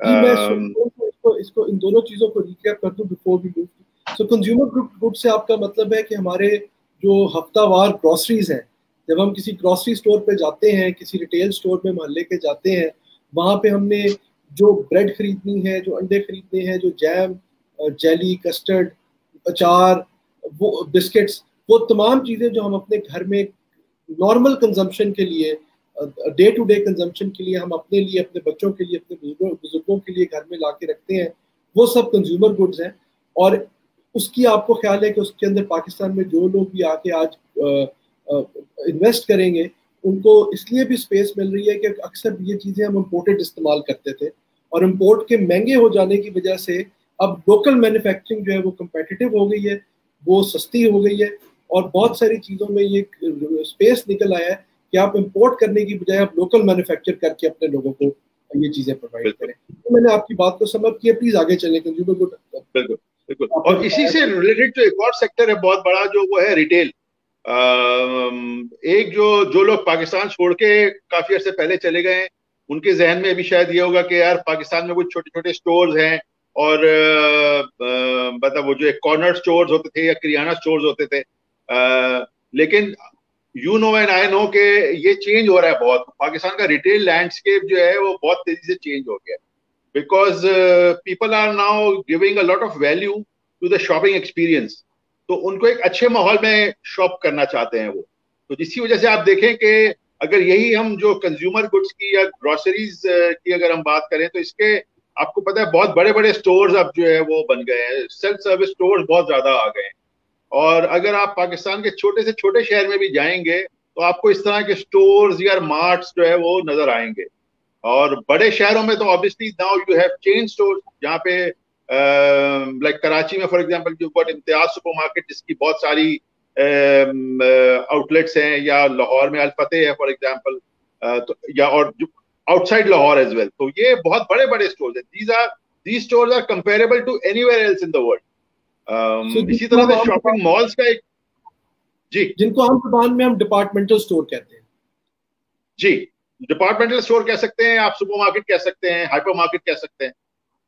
اس کو ان دونوں چیزوں کو ریکیپ کر دوں before we move. So consumer good سے آپ کا مطلب ہے کہ ہمارے جو ہفتہ وار گروسریز ہیں, جب ہم کسی گروسری اسٹور پہ جاتے ہیں, کسی ریٹیل اسٹور پہ محلے کے جاتے ہیں, وہاں پہ ہم نے جو بریڈ خریدنی ہے, جو انڈے خریدنے ہیں, جو جیم, جیلی, کسٹرڈ, اچار, وہ بسکٹس, وہ تمام چیزیں جو ہم اپنے گھر میں نارمل کنزمپشن کے لیے, ڈے ٹو ڈے کنزمپشن کے لیے, ہم اپنے لیے, اپنے بچوں کے لیے, اپنے بزرگوں کے لیے گھر میں لا کے رکھتے ہیں, وہ سب کنزیومر گڈز ہیں. اور اس کی آپ کو خیال ہے کہ اس کے اندر پاکستان میں جو لوگ بھی آ کے آج انویسٹ کریں گے ان کو اس لیے بھی اسپیس مل رہی ہے کہ اکثر یہ چیزیں ہم امپورٹڈ استعمال کرتے تھے, اور امپورٹ کے مہنگے ہو جانے کی وجہ سے اب لوکل مینوفیکچرنگ جو ہے وہ کمپیٹیٹیو ہو گئی ہے, وہ سستی ہو گئی ہے, اور بہت ساری چیزوں میں یہ اسپیس نکل آیا ہے کہ آپ امپورٹ کرنے کی بجائے آپ لوکل مینوفیکچر کر کے اپنے لوگوں کو یہ چیزیں پرووائڈ کریں. تو میں نے آپ کی بات کو سم اپ کیا, پلیز آگے چلیں. Consumer good. بالکل بالکل. اور اسی سے ریلیٹڈ جو ایک اور سیکٹر ہے بہت بڑا جو وہ ہے ریٹیل. ایک جو لوگ پاکستان چھوڑ کے کافی عرصے پہلے چلے گئے ہیں ان کے ذہن میں ابھی شاید یہ ہوگا کہ یار پاکستان میں کچھ چھوٹے چھوٹے سٹورز ہیں اور مطلب وہ جو ایک کارنر سٹورز ہوتے تھے یا کریانہ سٹورز ہوتے تھے, لیکن یو نو اینڈ آئی نو کہ یہ چینج ہو رہا ہے بہت. پاکستان کا ریٹیل لینڈسکیپ جو ہے وہ بہت تیزی سے چینج ہو گیا ہے because people are now giving a lot of value to the shopping experience. تو ان کو ایک اچھے ماحول میں شاپ کرنا چاہتے ہیں وہ. تو جس کی وجہ سے آپ دیکھیں کہ اگر یہی ہم جو کنزیومر گڈس کی یا گروسریز کی اگر ہم بات کریں تو اس کے آپ کو پتا ہے بہت بڑے بڑے سٹورز اب جو ہے وہ بن گئے ہیں, سیلف سروس سٹورز بہت زیادہ آ گئے ہیں. اور اگر آپ پاکستان کے چھوٹے سے چھوٹے شہر میں بھی جائیں گے تو آپ کو اس طرح کے سٹورز یا مارٹس جو ہے وہ نظر آئیں گے. اور بڑے شہروں میں تو obviously now you have chain stores جہاں پہ لائک کراچی میں فار ایگزامپل جو امتیاز سپر مارکیٹ جس کی بہت ساری آؤٹ لیٹس ہیں, یا لاہور میں الفتح ہے فار ایگزامپل, یا اور outside Lahore as well. تو یہ بہت بڑے بڑے اسٹورز ہیں. these stores are comparable to anywhere else in the world. اسی طرح سے شاپنگ مالز کا ایک جی جن کو عام زبان میں ہم ڈپارٹمنٹل اسٹور کہتے ہیں. جی ڈپارٹمنٹل اسٹور کہہ سکتے ہیں آپ, سپر مارکیٹ کہہ سکتے ہیں, ہائپر مارکیٹ کہہ سکتے ہیں.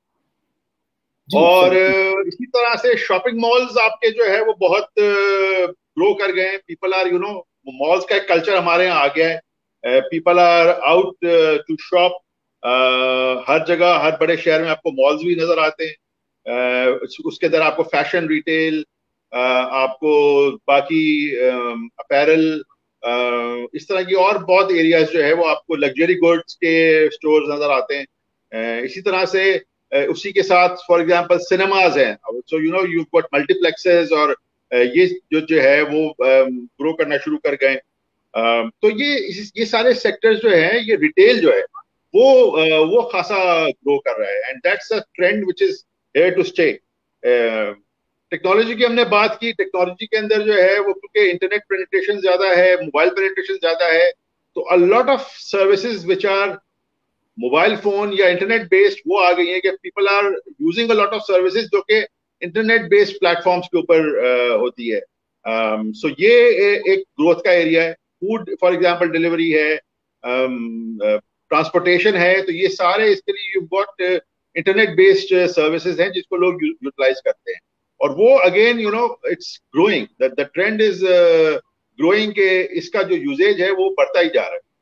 اور اسی طرح سے شاپنگ مالز آپ کے جو ہے وہ بہت گرو کر گئے ہیں. پیپل آر مالز کا ایک کلچر ہمارے یہاں آ گیا ہے. People are out to shop. ہر جگہ ہر بڑے شہر میں آپ کو مالز بھی نظر آتے ہیں. اس کے اندر آپ کو فیشن ریٹیل, آپ کو باقی اپیرل, اس طرح کی اور بہت ایریاز جو ہے وہ آپ کو لگژری گڈس کے سٹورز نظر آتے ہیں. اسی طرح سے اسی کے ساتھ فار ایگزامپل سنیماز ہیں. So you got multiplexes, اور یہ جو ہے وہ گرو کرنا شروع کر گئے. تو یہ سارے سیکٹرز جو ہیں, یہ ریٹیل جو ہے وہ خاصا گرو کر رہا ہے. And that's a trend which is here to stay. Technology کی ہم نے بات کی. ٹیکنالوجی کے اندر جو ہے وہ کیونکہ انٹرنیٹ پینیٹریشن زیادہ ہے, موبائل پینیٹریشن زیادہ ہے, تو a lot of services which are mobile phone یا انٹرنیٹ بیسڈ وہ آ گئی ہیں کہ people are using a lot of services جو کہ انٹرنیٹ بیسڈ پلیٹ فارمس کے اوپر ہوتی ہے. سو یہ ایک گروتھ کا ایریا ہے. فوڈ فار ایگزامپل ڈلیوری ہے, ٹرانسپورٹیشن ہے, تو یہ سارے اس کے لیے you got internet based services ہیں جس کو لوگ یوٹیلائز کرتے ہیں. اور وہ again it's growing, the trend is growing کہ اس کا جو یوزیج ہے وہ بڑھتا ہی جا رہا ہے.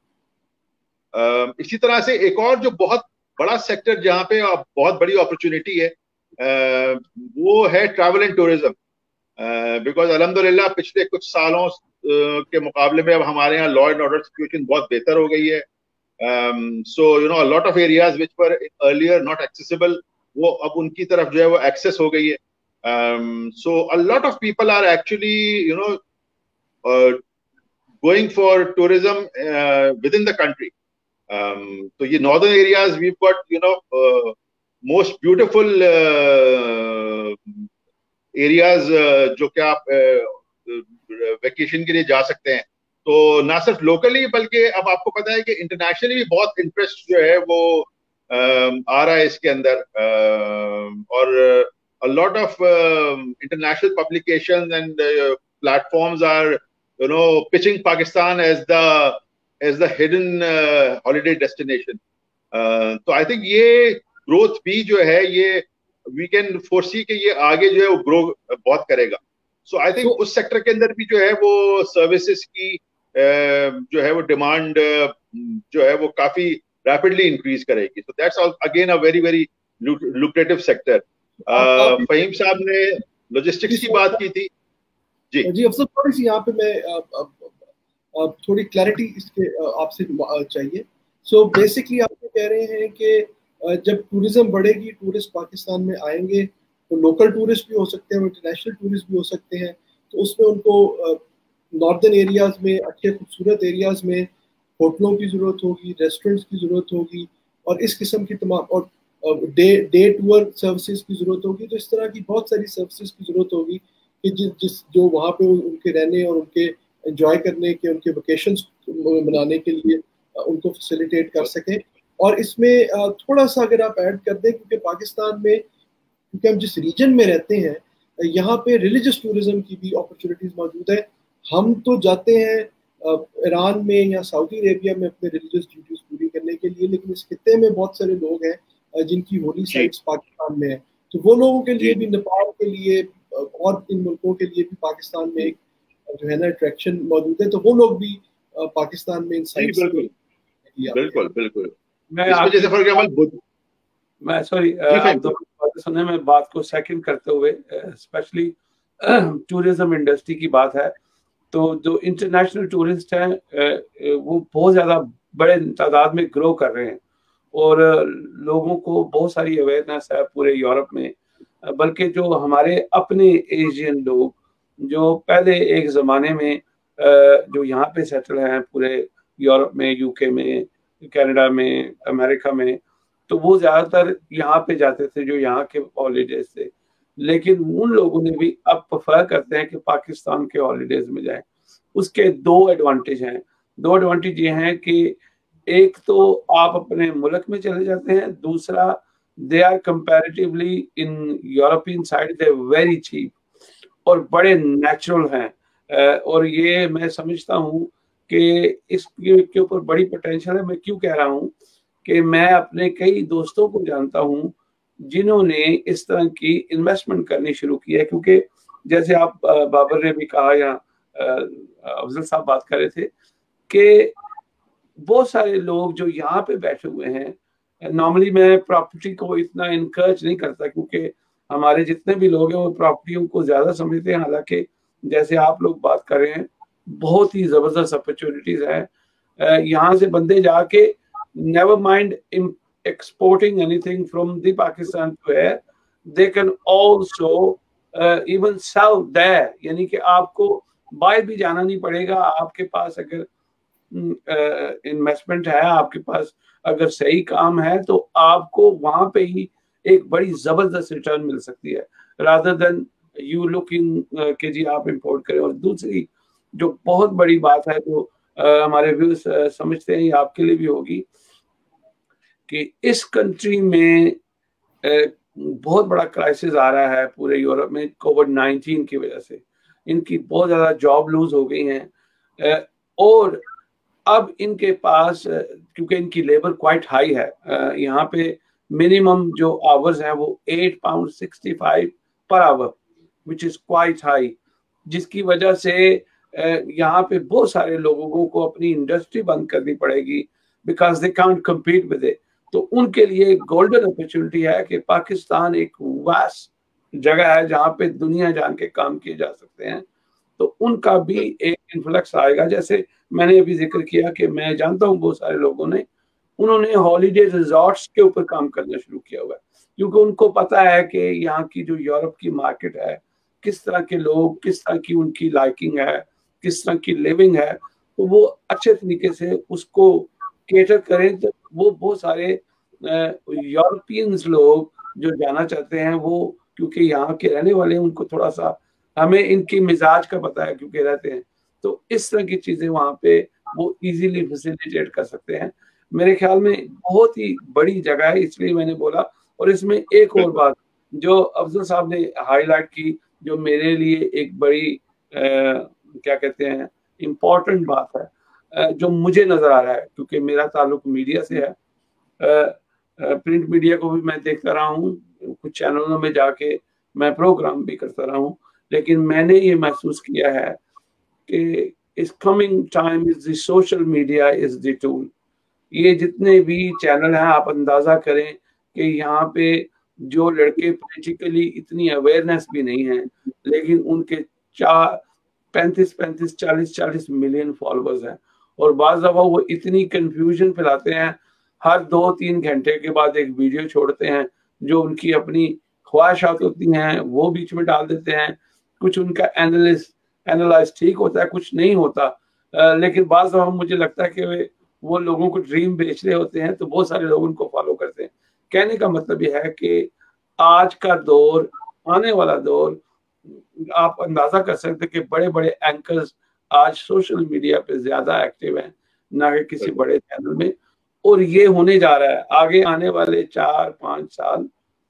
اسی طرح سے ایک اور جو بہت بڑا سیکٹر جہاں پہ بہت بڑی اپرچونٹی ہے وہ ہے ٹریول اینڈ ٹورزم. بیکاز الحمدللہ پچھلے کچھ سالوں کے مقابلے میں اب ہمارے یہاں لا اینڈ آرڈر سچویشن بہت بہتر ہو گئی ہے. سو a lot of areas which were earlier not accessible, وہ اب ان کی طرف جو ہے وہ ایکسیس ہو گئی ہے. So a lot of people are actually going for tourism within the country. تو یہ northern areas we've got most beautiful areas جو کہ آپ ویکیشن کے لیے جا سکتے ہیں. تو نہ صرف لوکلی بلکہ اب آپ کو پتا ہے کہ انٹرنیشنلی بھی بہت انٹرسٹ جو ہے وہ آ رہا ہے اس کے اندر. اور a lot of international publications and platforms are pitching Pakistan as the hidden holiday destination. تو I think یہ growth بھی جو ہے یہ we can foresee کہ یہ آگے جو ہے وہ grow بہت کرے گا. So I think اس سیکٹر کے اندر بھی جو ہے وہ سروسز کی جو ہے وہ ڈیمانڈ جو ہے وہ کافی ریپڈلی انکریز کرے گی. So that's again a very very lucrative sector. Fahim صاحب نے لاجسٹکس کی بات کی تھی. جی افضل تھوڑی سی یہاں پہ میں تھوڑی کلیئرٹی اس کے آپ سے چاہیے. سو بیسکلی آپ یہ کہہ رہے ہیں کہ جب ٹورزم بڑھے گی, ٹورسٹ پاکستان میں آئیں گے تو لوکل ٹورسٹ بھی ہو سکتے ہیں, انٹرنیشنل ٹورسٹ بھی ہو سکتے ہیں, تو اس میں ان کو ناردرن ایریاز میں اچھے خوبصورت ایریاز میں ہوٹلوں کی ضرورت ہوگی, ریسٹورینٹس کی ضرورت ہوگی, اور اس قسم کی تمام, اور ڈے ٹور سروسز کی ضرورت ہوگی. تو اس طرح کی بہت ساری سروسز کی ضرورت ہوگی کہ جو وہاں پہ ان کے رہنے اور ان کے انجوائے کرنے کے، ان کے ویکیشنز منانے کے لیے ان کو فیسیلیٹیٹ کر سکیں. اور اس میں تھوڑا سا اگر آپ ایڈ کر دیں، کیونکہ پاکستان میں، کیونکہ ہم جس ریجن میں رہتے ہیں یہاں پہ ریلیجس ٹورزم کی بھی اپرچونیٹیز موجود ہے. ہم تو جاتے ہیں ایران میں یا سعودی عربیہ میں اپنے ریلیجس ڈیوٹیز پوری کرنے کے لیے، لیکن اس خطے میں بہت سارے لوگ ہیں جن کی ہولی سائٹس پاکستان میں ہیں. تو وہ لوگوں کے لیے بھی، نیپال کے لیے اور ان ملکوں کے لیے بھی پاکستان میں ایک جو ہے نا اٹریکشن موجود ہے. تو وہ لوگ بھی پاکستان میں ان سائٹس بالکل بالکل. میں سوری سننے میں بات کو سیکنڈ کرتے ہوئے، اسپیشلی ٹورزم انڈسٹری کی بات ہے، تو جو انٹرنیشنل ٹورسٹ ہیں وہ بہت زیادہ بڑے تعداد میں گرو کر رہے ہیں، اور لوگوں کو بہت ساری اویئرنیس ہے پورے یورپ میں. بلکہ جو ہمارے اپنے ایشین لوگ جو پہلے ایک زمانے میں جو یہاں پہ سیٹل ہیں پورے یورپ میں، یو کے میں، کینیڈا میں، امریکہ میں، تو وہ زیادہ تر یہاں پہ جاتے تھے جو یہاں کے ہالیڈیز تھے. لیکن ان لوگوں نے بھی اب پریفر کرتے ہیں کہ پاکستان کے ہالیڈیز میں جائیں. اس کے دو ایڈوانٹیج یہ ہیں کہ ایک تو آپ اپنے ملک میں چلے جاتے ہیں، دوسرا they are comparatively in European side they are very cheap اور بڑے نیچرل ہیں. اور یہ میں سمجھتا ہوں کہ اس کے اوپر بڑی پوٹینشیل ہے. میں کیوں کہہ رہا ہوں کہ میں اپنے کئی دوستوں کو جانتا ہوں جنہوں نے اس طرح کی انویسٹمنٹ کرنی شروع کی ہے، کیونکہ جیسے آپ بابر نے بھی کہا یا افضل صاحب بات کر رہے تھے کہ بہت سارے لوگ جو یہاں پہ بیٹھے ہوئے ہیں، نارملی میں پراپرٹی کو اتنا انکریج نہیں کرتا کیونکہ ہمارے جتنے بھی لوگ ہیں وہ پراپرٹیوں کو زیادہ سمجھتے ہیں، حالانکہ جیسے آپ لوگ بات کر رہے ہیں بہت ہی زبردست اپرچونیٹیز ہیں. یہاں سے بندے جا کے never mind exporting anything from the Pakistan to here, they can also even sell there. یعنی کہ آپ کو باہر بھی جانا نہیں پڑے گا. آپ کے پاس اگر انویسٹمنٹ ہے، آپ کے پاس اگر صحیح کام ہے، تو آپ کو وہاں پہ ہی ایک بڑی زبردست ریٹرن مل سکتی ہے rather than you looking کہ جی آپ امپورٹ کریں. اور دوسری جو بہت بڑی بات ہے جو ہمارے ویوز سمجھتے ہیں، یہ آپ کے لیے بھی ہوگی، کہ اس کنٹری میں بہت بڑا کرائسس آ رہا ہے پورے یورپ میں کووڈ-19 کی وجہ سے. ان کی بہت زیادہ جاب لوز ہو گئی ہیں، اور اب ان کے پاس کیونکہ ان کی لیبر کوائٹ ہائی ہے، یہاں پہ منیمم جو آورز ہیں وہ £8.65 پر آور which is quite high، جس کی وجہ سے یہاں پہ بہت سارے لوگوں کو اپنی انڈسٹری بند کرنی پڑے گی because they can't compete with it. تو ان کے لیے گولڈن اپرچونٹی ہے کہ پاکستان ایک واسٹ جگہ ہے جہاں پہ دنیا جان کے کام کیے جا سکتے ہیں. تو ان کا بھی ایک انفلکس آئے گا. جیسے میں نے ابھی ذکر کیا کہ میں جانتا ہوں بہت سارے لوگوں نے انہوں نے ہالیڈے ریزورٹس کے اوپر کام کرنا شروع کیا ہوا ہے، کیونکہ ان کو پتا ہے کہ یہاں کی جو یورپ کی مارکیٹ ہے، کس طرح کے لوگ، کس طرح کی ان کی لائکنگ ہے، کس طرح کی لیونگ ہے، تو وہ اچھے طریقے سے اس کو کیٹر کریں. تو وہ بہت سارے یورپینز لوگ جو جانا چاہتے ہیں، وہ کیونکہ یہاں کے رہنے والے ہیں، ان کو تھوڑا سا ہمیں ان کی مزاج کا پتہ ہے کیونکہ رہتے ہیں، تو اس طرح کی چیزیں وہاں پہ وہ ایزیلی فیسیلیٹیٹ کر سکتے ہیں. میرے خیال میں بہت ہی بڑی جگہ ہے، اس لیے میں نے بولا. اور اس میں ایک اور بات جو افضل صاحب نے ہائی لائٹ کی، جو میرے لیے ایک بڑی کیا کہتے ہیں امپورٹنٹ بات ہے، جو مجھے نظر آ رہا ہے کیونکہ میرا تعلق میڈیا سے ہے، پرنٹ میڈیا کو بھی میں دیکھتا رہا ہوں، کچھ چینلوں میں جا کے میں پروگرام بھی کرتا رہا ہوں، لیکن میں نے یہ محسوس کیا ہے کہ اس coming time is the social media is the tool. یہ جتنے بھی چینل ہیں آپ اندازہ کریں کہ یہاں پہ جو لڑکے پولیٹیکلی اتنی اویئرنیس بھی نہیں ہیں، لیکن ان کے 40 ملین فالوورز ہیں، اور بعض دفعہ وہ اتنی کنفیوژن پھیلاتے ہیں، ہر 2-3 گھنٹے کے بعد ایک ویڈیو چھوڑتے ہیں جو ان کی اپنی خواہشات ہوتی ہیں وہ بیچ میں ڈال دیتے ہیں. کچھ ان کا اینالائز ٹھیک ہوتا ہے، کچھ نہیں ہوتا، لیکن بعض دفعہ مجھے لگتا ہے کہ وہ لوگوں کو ڈریم بیچ رہے ہوتے ہیں، تو بہت سارے لوگ ان کو فالو کرتے ہیں. कहने का मतलब ये है कि आज का दौर, आने वाला दौर, आप अंदाजा कर सकते हैं कि बड़े बड़े एंकर्स आज सोशल मीडिया पे ज्यादा एक्टिव हैं ना कि किसी बड़े चैनल में, और ये होने जा रहा है आगे आने वाले 4-5 साल।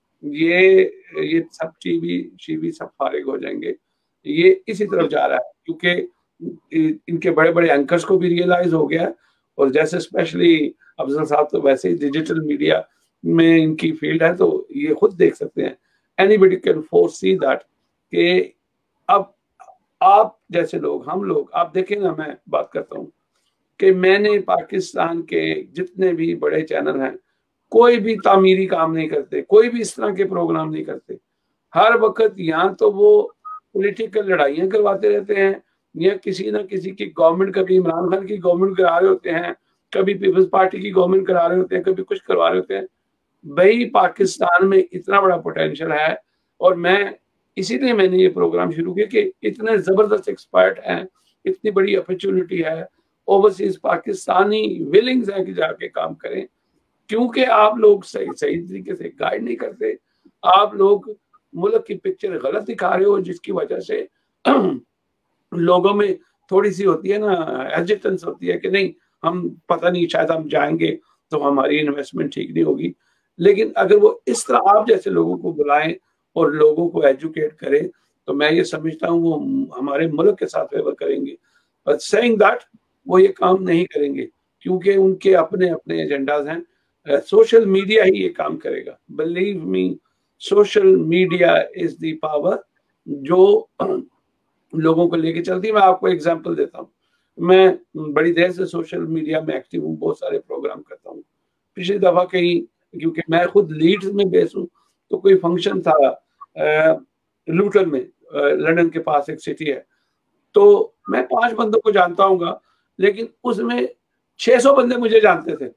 ये सब टीवी सब फारिग हो जाएंगे, ये इसी तरफ जा रहा है, क्योंकि इनके बड़े बड़े एंकर्स को भी रियलाइज हो गया है, और जैसे स्पेशली अफजल साहब तो वैसे ही डिजिटल मीडिया में इनकी फील्ड है, तो ये खुद देख सकते हैं, एनीबडी कैन फोरसी दैट कि अब आप जैसे लोग, हम लोग, आप देखें ना, मैं बात करता हूँ कि मैंने पाकिस्तान के जितने भी बड़े चैनल हैं, कोई भी तामीरी काम नहीं करते, कोई भी इस तरह के प्रोग्राम नहीं करते। हर वक्त यहाँ तो वो पॉलिटिकल लड़ाइयाँ करवाते रहते हैं, या किसी ना किसी की गवर्नमेंट, कभी इमरान खान की गवर्नमेंट करा रहे होते हैं, कभी पीपल्स पार्टी की गवर्नमेंट करा रहे होते हैं, कभी कुछ करवा रहे होते हैं। भाई पाकिस्तान में इतना बड़ा पोटेंशियल है, और मैं इसीलिए मैंने ये प्रोग्राम शुरू किया कि इतने जबरदस्त एक्सपर्ट हैं, इतनी बड़ी अपॉर्चुनिटी है, ओवरसीज पाकिस्तानी विलिंग्स है कि जाके काम करें, क्योंकि आप लोग सही तरीके से गाइड नहीं करते, आप लोग मुल्क की पिक्चर गलत दिखा रहे हो, जिसकी वजह से लोगों में थोड़ी सी होती है ना, हेजिटेंस होती है कि नहीं, हम पता नहीं, शायद हम जाएंगे तो हमारी इन्वेस्टमेंट ठीक नहीं होगी। लेकिन अगर वो इस तरह आप जैसे लोगों को बुलाएं और लोगों को एजुकेट करें, तो मैं ये समझता हूँ वो हमारे मुल्क के साथ फेवर करेंगे। बट सेइंग दैट वो ये काम नहीं करेंगे, क्योंकि उनके अपने अपने एजेंडाज हैं। सोशल मीडिया ही ये काम करेगा, believe me, social media is the power जो लोगों को लेके चलती है। मैं आपको एग्जांपल देता हूँ, मैं बड़ी देर से सोशल मीडिया में एक्टिव हूँ, बहुत सारे प्रोग्राम करता हूँ। पिछली दफा कहीं, क्योंकि मैं खुद लीड्स में बेस हूँ, तो कोई फंक्शन था लूटन में, लंदन के पास एक सिटी है, तो मैं 5 बंदों को जानता हूँ, लेकिन उसमें 600 बंदे मुझे जानते थे।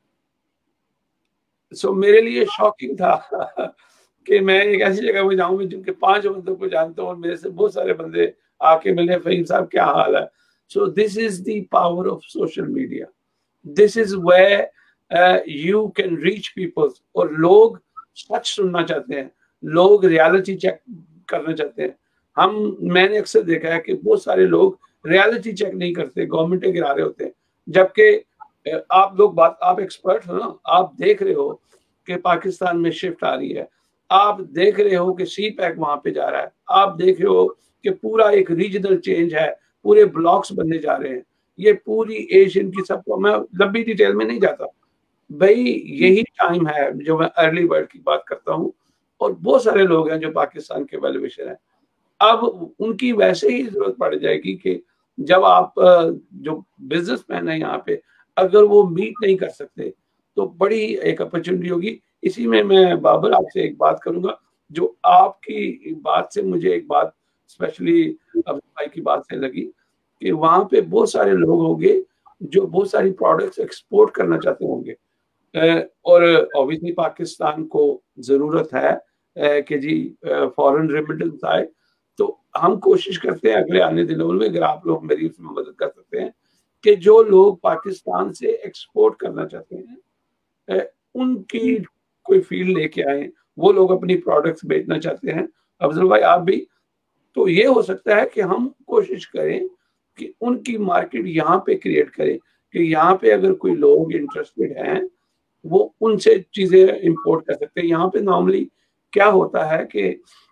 सो मेरे लिए शॉकिंग था कि मैं एक ऐसी जगह में जाऊं जिनके 5 बंदों को जानता हूँ, और मेरे से बहुत सारे बंदे आके मिले, फहीम साहब क्या हाल है। So this is the power of social media, this is where you can reach people. और लोग सच सुनना चाहते हैं, लोग रियलिटी चेक करना चाहते हैं। मैंने अक्सर देखा है कि बहुत सारे लोग रियलिटी चेक नहीं करते, गवर्नमेंटें गिरा रहे होते हैं, जबकि आप एक्सपर्ट हो ना, आप देख रहे हो कि पाकिस्तान में शिफ्ट आ रही है, आप देख रहे हो कि सी पैक वहां पे जा रहा है, आप देख रहे हो कि पूरा एक रीजनल चेंज है, पूरे ब्लॉक्स बनने जा रहे हैं, ये पूरी एशियन की सबको, मैं लंबी डिटेल में नहीं जाता भाई, यही टाइम है जो मैं अर्ली बर्ड की बात करता हूँ। और बहुत सारे लोग हैं जो पाकिस्तान के वेल विशर हैं, अब उनकी वैसे ही जरूरत पड़ जाएगी कि जब आप जो बिजनेसमैन है यहाँ पे, अगर वो मीट नहीं कर सकते तो बड़ी एक अपॉर्चुनिटी होगी। इसी में मैं बाबर आपसे एक बात करूंगा, जो आपकी बात से मुझे एक बात स्पेशली अब्दुल भाई की बात से लगी कि वहां पे बहुत सारे लोग होंगे जो बहुत सारी प्रोडक्ट्स एक्सपोर्ट करना चाहते होंगे, और ऑब्वियसली पाकिस्तान को जरूरत है कि जी फॉरेन रेमिटेंस आए। तो हम कोशिश करते हैं अगले आने दिनों में, अगर आप लोग मेरी उसमें मदद कर सकते हैं, कि जो लोग पाकिस्तान से एक्सपोर्ट करना चाहते हैं उनकी कोई फील्ड लेके आए, वो लोग अपनी प्रोडक्ट्स बेचना चाहते हैं, अफजल भाई आप भी, तो ये हो सकता है कि हम कोशिश करें कि उनकी मार्केट यहाँ पे क्रिएट करें, कि यहाँ पे अगर कोई लोग इंटरेस्टेड हैं वो उनसे चीजें इंपोर्ट कर सकते हैं। यहाँ पे नॉर्मली क्या होता है कि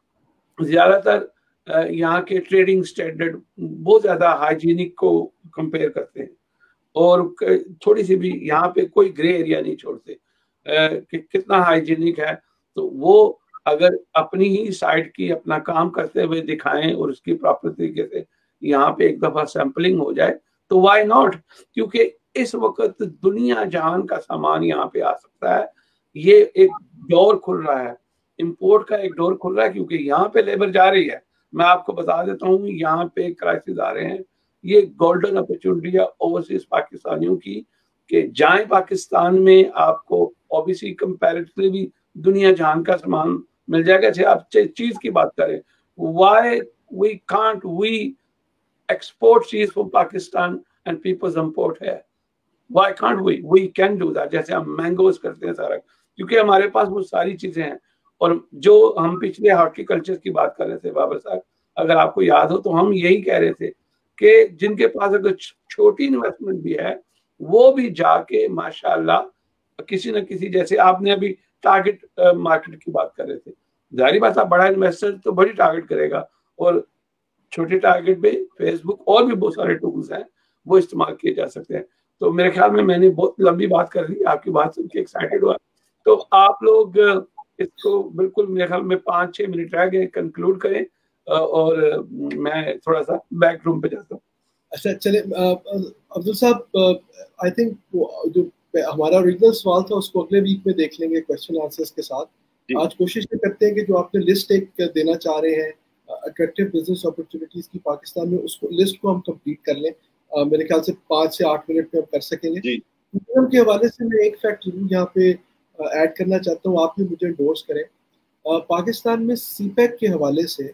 ज्यादातर यहाँ के ट्रेडिंग स्टैंडर्ड बहुत ज्यादा हाइजीनिक को कंपेयर करते हैं, और थोड़ी सी भी यहाँ पे कोई ग्रे एरिया नहीं छोड़ते कि कितना हाइजीनिक है। तो वो अगर अपनी ही साइड की अपना काम करते हुए दिखाएं और उसकी प्रॉपर तरीके से यहाँ पे एक दफा सैंपलिंग हो जाए तो वाई नॉट, क्योंकि इस वक्त दुनिया जहान का सामान यहाँ पे आ सकता है। ये एक डोर खुल रहा है, इंपोर्ट का एक डोर खुल रहा है, क्योंकि यहाँ पे लेबर जा रही है। मैं आपको बता देता हूँ, यहाँ पे क्राइसिस आ रहे हैं, ये गोल्डन अपॉर्चुनिटी है ओवरसीज पाकिस्तानियों की कि जाएं पाकिस्तान में, आपको ओबीसी कंपैरेटिवली भी दुनिया जहान का सामान मिल जाएगा। चाहे आप चीज की बात करें, why we can't we export cheese from Pakistan and peoples import है, why can't we can do that. जैसे हम मैंगोज करते हैं सारा, کیونکہ ہمارے پاس وہ ساری چیزیں ہیں. اور جو ہم پچھلے ہارٹیکلچر کی بات کر رہے تھے بابر صاحب, اگر آپ کو یاد ہو تو ہم یہی کہہ رہے تھے کہ جن کے پاس اگر چھوٹی انویسٹمنٹ بھی ہے وہ بھی جا کے ماشاءاللہ کسی نہ کسی, جیسے آپ نے ابھی ٹارگٹ مارکیٹ کی بات کر رہے تھے, ظاہری بات ہے بڑا انویسٹر تو بڑی ٹارگٹ کرے گا, اور چھوٹے ٹارگٹ پہ فیس بک اور بھی بہت سارے ٹولز ہیں وہ استعمال کیے جا سکتے ہیں. تو میرے خیال میں نے بہت لمبی بات کر دی, آپ کی بات سن کے ایکسائٹیڈ ہوا. تو آپ لوگ اس کو بالکل میرے خیال میں 5-6 منٹ رہ گئے, کنکلوڈ کریں, اور میں تھوڑا سا بیک روم پہ جاتا ہوں. اچھا چلے عبدل صاحب, آئی تھنک جو ہمارا اوریجنل سوال تھا اس کو اگلے ویک میں دیکھ لیں گے کویشچن آنسرز کے ساتھ. آج کوشش یہ کرتے ہیں کہ جو آپ نے لسٹ ایک دینا چاہ رہے ہیں اٹریکٹیو بزنس اپرچونیٹیز کی پاکستان میں, اس کو لسٹ کو ہم کمپلیٹ کر لیں. میرے خیال سے 5 سے 8 منٹ میں ہم کر سکیں گے. ٹورزم کے حوالے سے میں ایک فیکٹ ضرور یہاں پہ ایڈ کرنا چاہتا ہوں, آپ بھی مجھے انڈورس کریں. پاکستان میں سی پیک کے حوالے سے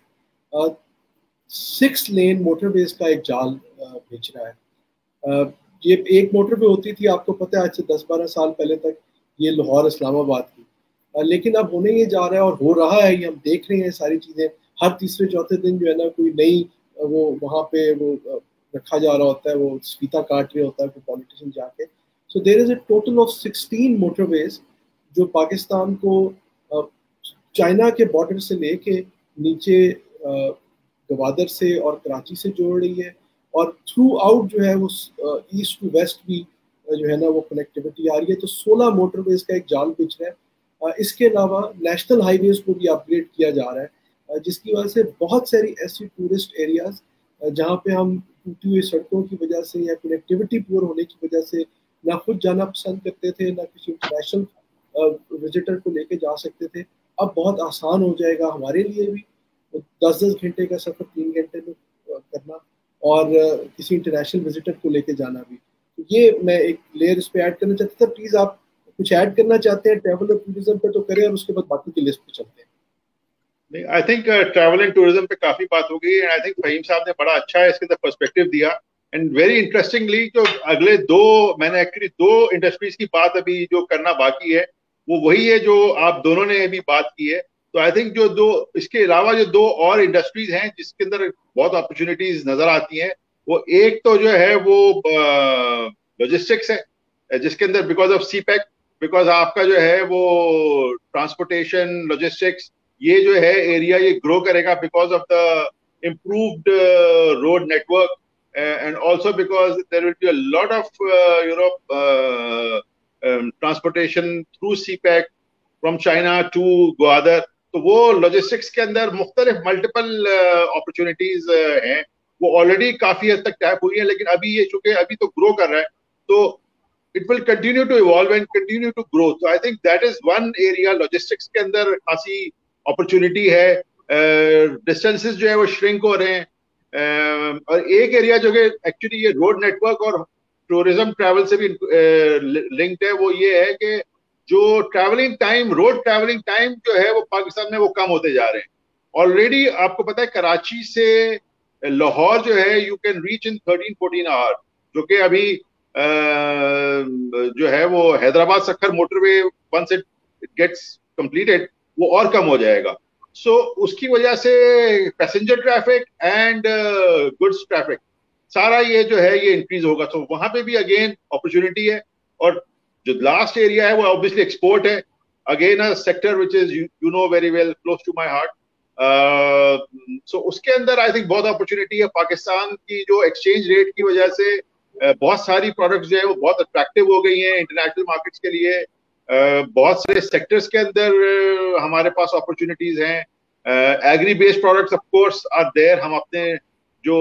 6 لین موٹر ویز کا ایک جال بھیج رہا ہے. یہ ایک موٹر وے ہوتی تھی آپ کو پتہ ہے آج سے 10-12 سال پہلے تک یہ لاہور اسلام آباد کی, لیکن اب ہونے یہ جا رہا ہے اور ہو رہا ہے, یہ ہم دیکھ رہے ہیں ساری چیزیں. ہر تیسرے چوتھے دن جو ہے نا کوئی نئی وہ وہاں پہ وہ رکھا جا رہا ہوتا ہے, وہ سفیتا کاٹ رہا ہوتا ہے کوئی پالیٹیشین جا کے. So there is a total of 16 motorways جو پاکستان کو چائنا کے بارڈر سے لے کے نیچے گوادر سے اور کراچی سے جوڑ رہی ہے, اور تھرو آؤٹ جو ہے وہ ایسٹ ٹو ویسٹ بھی جو ہے نا وہ کنیکٹیوٹی آ رہی ہے. تو 16 موٹر ویز کا ایک جال بچ رہا ہے. اس کے علاوہ نیشنل ہائی ویز کو بھی اپ گریڈ کیا جا رہا ہے, جس کی وجہ سے بہت ساری ایسی ٹورسٹ ایریاز جہاں پہ ہم ٹوٹی ہوئی سڑکوں کی وجہ سے یا کنیکٹیوٹی پور ہونے کی وجہ سے نہ خود جانا پسند کرتے تھے نہ کسی انٹرنیشنل وزٹر کو لے کے جا سکتے تھے, اب بہت آسان ہو جائے گا ہمارے لیے بھی 10-10 گھنٹے کا سفر 3 گھنٹے میں کرنا, اور کسی انٹرنیشنل وزٹر کو لے کے جانا بھی. یہ میں ایک لیئر اس پہ ایڈ کرنا چاہتا تھا. پلیز آپ کچھ ایڈ کرنا چاہتے ہیں ٹریول اور ٹوریزم پہ تو کریں, اور اس کے بعد باقی کی لسٹ پہ چلتے ہیں. I think travel and tourism پہ کافی بات ہو گئی, اینڈ آئی تھنک فہیم صاحب نے بڑا اچھا ہے اس کے اندر پرسپیکٹو دیا. اینڈ ویری انٹرسٹنگلی جو اگلے میں نے ایکچولی 2 انڈسٹریز کی بات ابھی جو کرنا باقی ہے وہ وہی ہے جو آپ دونوں نے ابھی بات کی ہے. تو آئی تھنک جو اس کے علاوہ جو 2 اور انڈسٹریز ہیں جس کے اندر بہت اپرچونیٹیز نظر آتی ہیں, وہ ایک تو جو ہے وہ لاجسٹکس ہے, جس کے اندر because of CPEC, because آپ کا جو ہے وہ ٹرانسپورٹیشن لاجسٹکس یہ جو ہے ایریا یہ گرو کرے گا because of the improved road network, and also because there will be a lot of transportation through CPEC from China to Gwadar. تو وہ لاجسٹکس کے اندر مختلف ملٹیپل اپرچونیٹیز ہیں, وہ آلریڈی کافی حد تک ٹیپ ہوئی ہیں, لیکن ابھی یہ چونکہ ابھی تو گرو کر رہا ہے تو it will continue to evolve and continue to grow. So I think that is one area. Logistics کے اندر خاصی opportunity ہے, distances جو ہے وہ shrink ہو رہے ہیں, اور ایک ایریا جو کہ ایکچولی یہ روڈ نیٹورک اور ٹورزم ٹریول سے بھی لنکڈ ہے, وہ یہ ہے کہ جو travelling time road travelling time جو ہے وہ پاکستان میں وہ کم ہوتے جا رہے ہیں. آلریڈی آپ کو پتا ہے کراچی سے لاہور جو ہے you can reach in 13-14 hour, جو کہ ابھی جو ہے وہ Hyderabad Sukkur motorway once it gets completed وہ اور کم ہو جائے گا. سو اس کی وجہ سے passenger traffic and goods traffic سارا یہ جو ہے یہ انکریز ہوگا. تو وہاں پہ بھی اگین اپرچونٹی ہے, اور جو لاسٹ ایریا ہے وہ obviously ایکسپورٹ ہے, again a sector which is you know very well close to my heart. So اس کے اندر آئی تھنک بہت اپرچونٹی ہے. پاکستان کی جو ایکسچینج ریٹ کی وجہ سے بہت ساری پروڈکٹس جو ہے وہ بہت اٹریکٹیو ہو گئی ہیں انٹرنیشنل مارکیٹس کے لیے. بہت سارے سیکٹرز کے اندر ہمارے پاس اپرچونیٹیز ہیں. Agri based products of course are there. ہم اپنے جو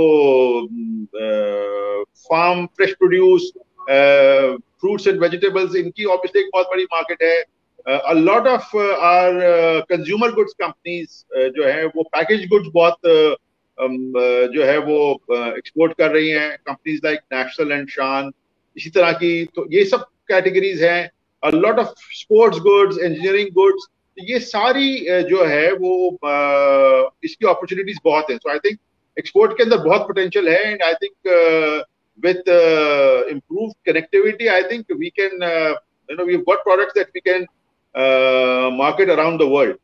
farm fresh produce fruits and vegetables ان کی obviously ایک بہت بڑی مارکیٹ ہے. A lot of our consumer goods companies جو ہیں وہ packaged goods بہت جو ہے وہ ایکسپورٹ کر رہی ہیں, companies like National and Shan اسی طرح کی. تو یہ سب کیٹیگریز ہیں. A lot of sports goods, engineering goods, یہ ساری جو ہے وہ اس کی اپرچونیٹیز بہت ہیں. So I think ایکسپورٹ کے اندر بہت پوٹینشیل ہے, and I think with improved connectivity I think we can we've got products that we can market around the world.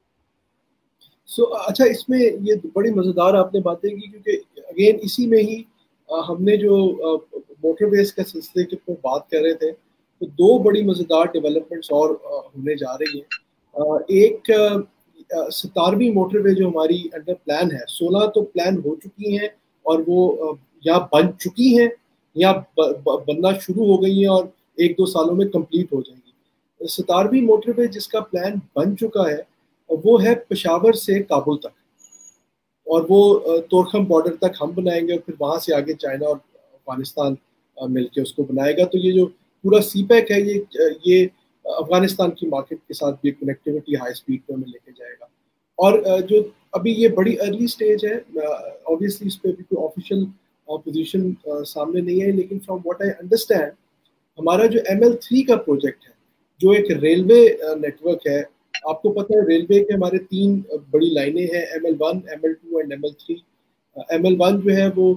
So اچھا اس میں یہ بڑی مزیدار آپ نے باتیں کی کیونکہ اگین اسی میں ہی ہم نے جو موٹر ویز کا سلسلے کے اوپر بات کر رہے تھے تو دو بڑی مزیدار ڈیولپمنٹس اور ہونے جا رہی ہیں. ایک 17ویں موٹر وے جو ہماری انڈر پلان ہے, 16 تو پلان ہو چکی ہیں اور وہ یا بن چکی ہیں یا بننا شروع ہو گئی ہیں اور 1-2 سالوں میں کمپلیٹ ہو جائیں گی. 17ویں موٹر وے جس کا پلان بن چکا ہے وہ ہے پشاور سے کابل تک, اور وہ تورخم بارڈر تک ہم بنائیں گے اور پھر وہاں سے آگے چائنا اور افغانستان مل کے اس کو بنائے گا. تو یہ جو پورا سی پیک ہے یہ افغانستان کی مارکیٹ کے ساتھ بھی کنیکٹیوٹی ہائی اسپیڈ پہ ہمیں لے کے جائے گا. اور جو ابھی یہ بڑی ارلی سٹیج ہے, obviously اس پہ بھی کوئی آفیشیل پوزیشن سامنے نہیں ہے, لیکن فرام واٹ آئی انڈرسٹینڈ ہمارا جو ML3 کا پروجیکٹ ہے جو ایک ریلوے نیٹ ورک ہے, آپ کو پتہ ہے ریلوے کے ہمارے 3 بڑی لائنیں ہیں, ML1, ML2 and ML3. ML1 جو ہے وہ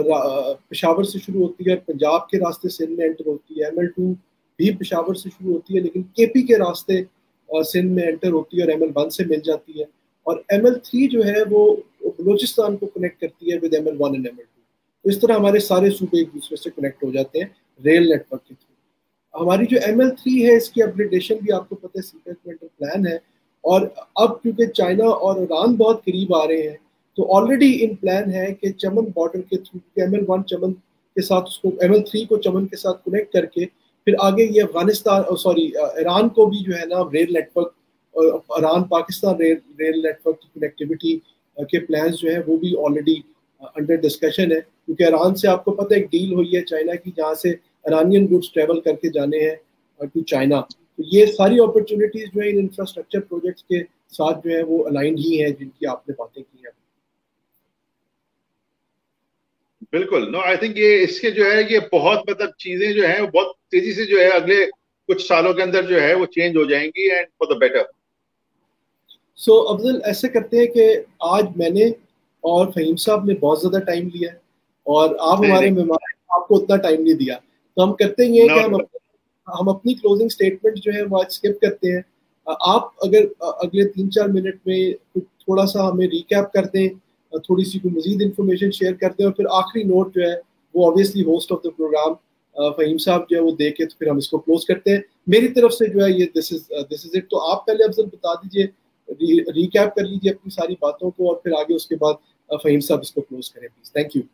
پشاور سے شروع ہوتی ہے, پنجاب کے راستے سندھ میں انٹر ہوتی ہے. ML2 بھی پشاور سے شروع ہوتی ہے لیکن KP کے راستے سندھ میں انٹر ہوتی ہے اور ML1 سے مل جاتی ہے. اور ML3 جو ہے وہ بلوچستان کو کنیکٹ کرتی ہے ود ML1 اینڈ ML2. اس طرح ہمارے سارے صوبے ایک دوسرے سے کنیکٹ ہو جاتے ہیں ریل نیٹ ورک کے تھرو. ہماری جو ML3 ہے اس کی اپگریڈیشن بھی آپ کو پتہ ہے سیکوینٹ پلان ہے, اور اب کیونکہ چائنا اور ایران بہت قریب آ رہے ہیں تو آلریڈی ان پلان ہے کہ چمن بارڈر کے تھرو ML1 چمن کے ساتھ اس کو ML3 کو چمن کے ساتھ کنیکٹ کر کے پھر آگے یہ افغانستان ایران کو بھی جو ہے نا rail network, Iran Pakistan rail network کی کنیکٹیوٹی کے پلانز جو ہیں وہ بھی آلریڈی انڈر ڈسکشن ہے, کیونکہ ایران سے آپ کو پتہ ہے ایک ڈیل ہوئی ہے چائنا کی جہاں سے ایرانین گڈس ٹریول کر کے جانے ہیں ٹو چائنا. تو یہ ساری اپرچونیٹیز جو ہیں ان انفراسٹرکچر پروجیکٹس کے ساتھ جو ہے وہ الائنڈ ہی ہیں جن کی آپ نے باتیں کی ہیں. بالکل. نو آئی تھنک یہ اس کے جو ہے یہ بہت مطلب چیزیں جو ہیں وہ بہت تیزی سے جو ہے اگلے کچھ سالوں کے اندر جو ہے وہ چینج ہو جائیں گی and for the better. So Afzal ایسے کرتے ہیں کہ آج میں نے اور فہیم صاحب نے بہت زیادہ ٹائم لیا اور آپ ہمارے مہمان آپ کو اتنا ٹائم نہیں دیا, تو ہم کرتے ہیں کہ ہم اپنی کلوزنگ اسٹیٹمنٹ جو ہے وہ آج اسکپ کرتے ہیں. آپ اگر اگلے 3-4 منٹ میں تھوڑا سا ہمیں ریکیپ کر دیں, تھوڑی سی کوئی مزید انفارمیشن شیئر کر دیں, اور پھر آخری نوٹ جو ہے وہ obviously host of the program Fahim sahib جو ہے وہ دے کے تو پھر ہم اس کو کلوز کرتے ہیں. میری طرف سے جو ہے یہ دس از اٹ. تو آپ پہلے افضل بتا دیجیے, ریکیپ کر لیجیے اپنی ساری باتوں کو, اور پھر آگے اس کے بعد فہیم صاحب اس کو کلوز کریں please.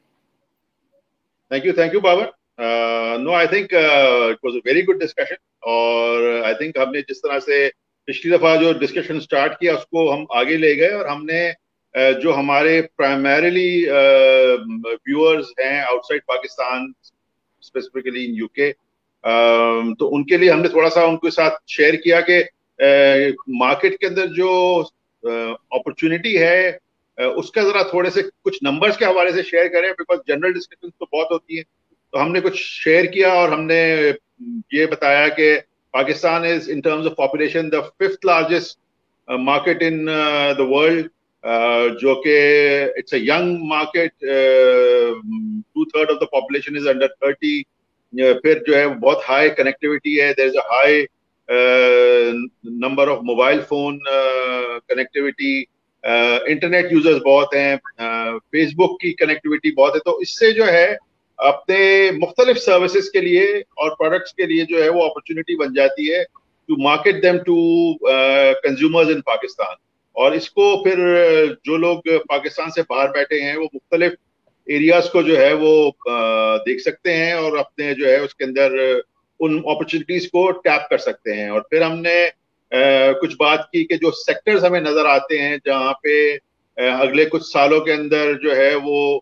Thank you Babar. No, I think it was a very good discussion, اور I think ہم نے جس طرح سے پچھلی دفعہ جو ڈسکشن سٹارٹ کیا اس کو ہم آگے لے گئے, اور ہم نے جو ہمارے پرائمریلی ویورز ہیں outside Pakistan specifically in UK, تو ان کے لیے ہم نے تھوڑا سا ان کے ساتھ شیئر کیا کہ مارکیٹ کے اندر جو اپرچونٹی ہے اس کا ذرا تھوڑے سے کچھ نمبرز کے حوالے سے شیئر کریں, بیکاز جنرل ڈسکشن تو بہت ہوتی ہیں. تو ہم نے کچھ شیئر کیا اور ہم نے یہ بتایا کہ Pakistan is in terms of population the 5th largest market in the world, جو کہ it's a young market, 2/3 of the population is under 30. پھر جو ہے بہت ہائی کنیکٹیوٹی ہے, there is a high number of mobile phone connectivity, internet users بہت ہیں, face بک کی کنیکٹیوٹی بہت ہے. تو اس سے جو ہے اپنے مختلف سروسز کے لیے اور پروڈکٹس کے لیے جو ہے وہ اپرچونٹی بن جاتی ہے to market them to consumers in Pakistan. اور اس کو پھر جو لوگ پاکستان سے باہر بیٹھے ہیں وہ مختلف ایریاز کو جو ہے وہ دیکھ سکتے ہیں اور اپنے جو ہے اس کے اندر ان اپرچونٹیز کو ٹیپ کر سکتے ہیں. اور پھر ہم نے کچھ بات کی کہ جو سیکٹرز ہمیں نظر آتے ہیں جہاں پہ اگلے کچھ سالوں کے اندر جو ہے وہ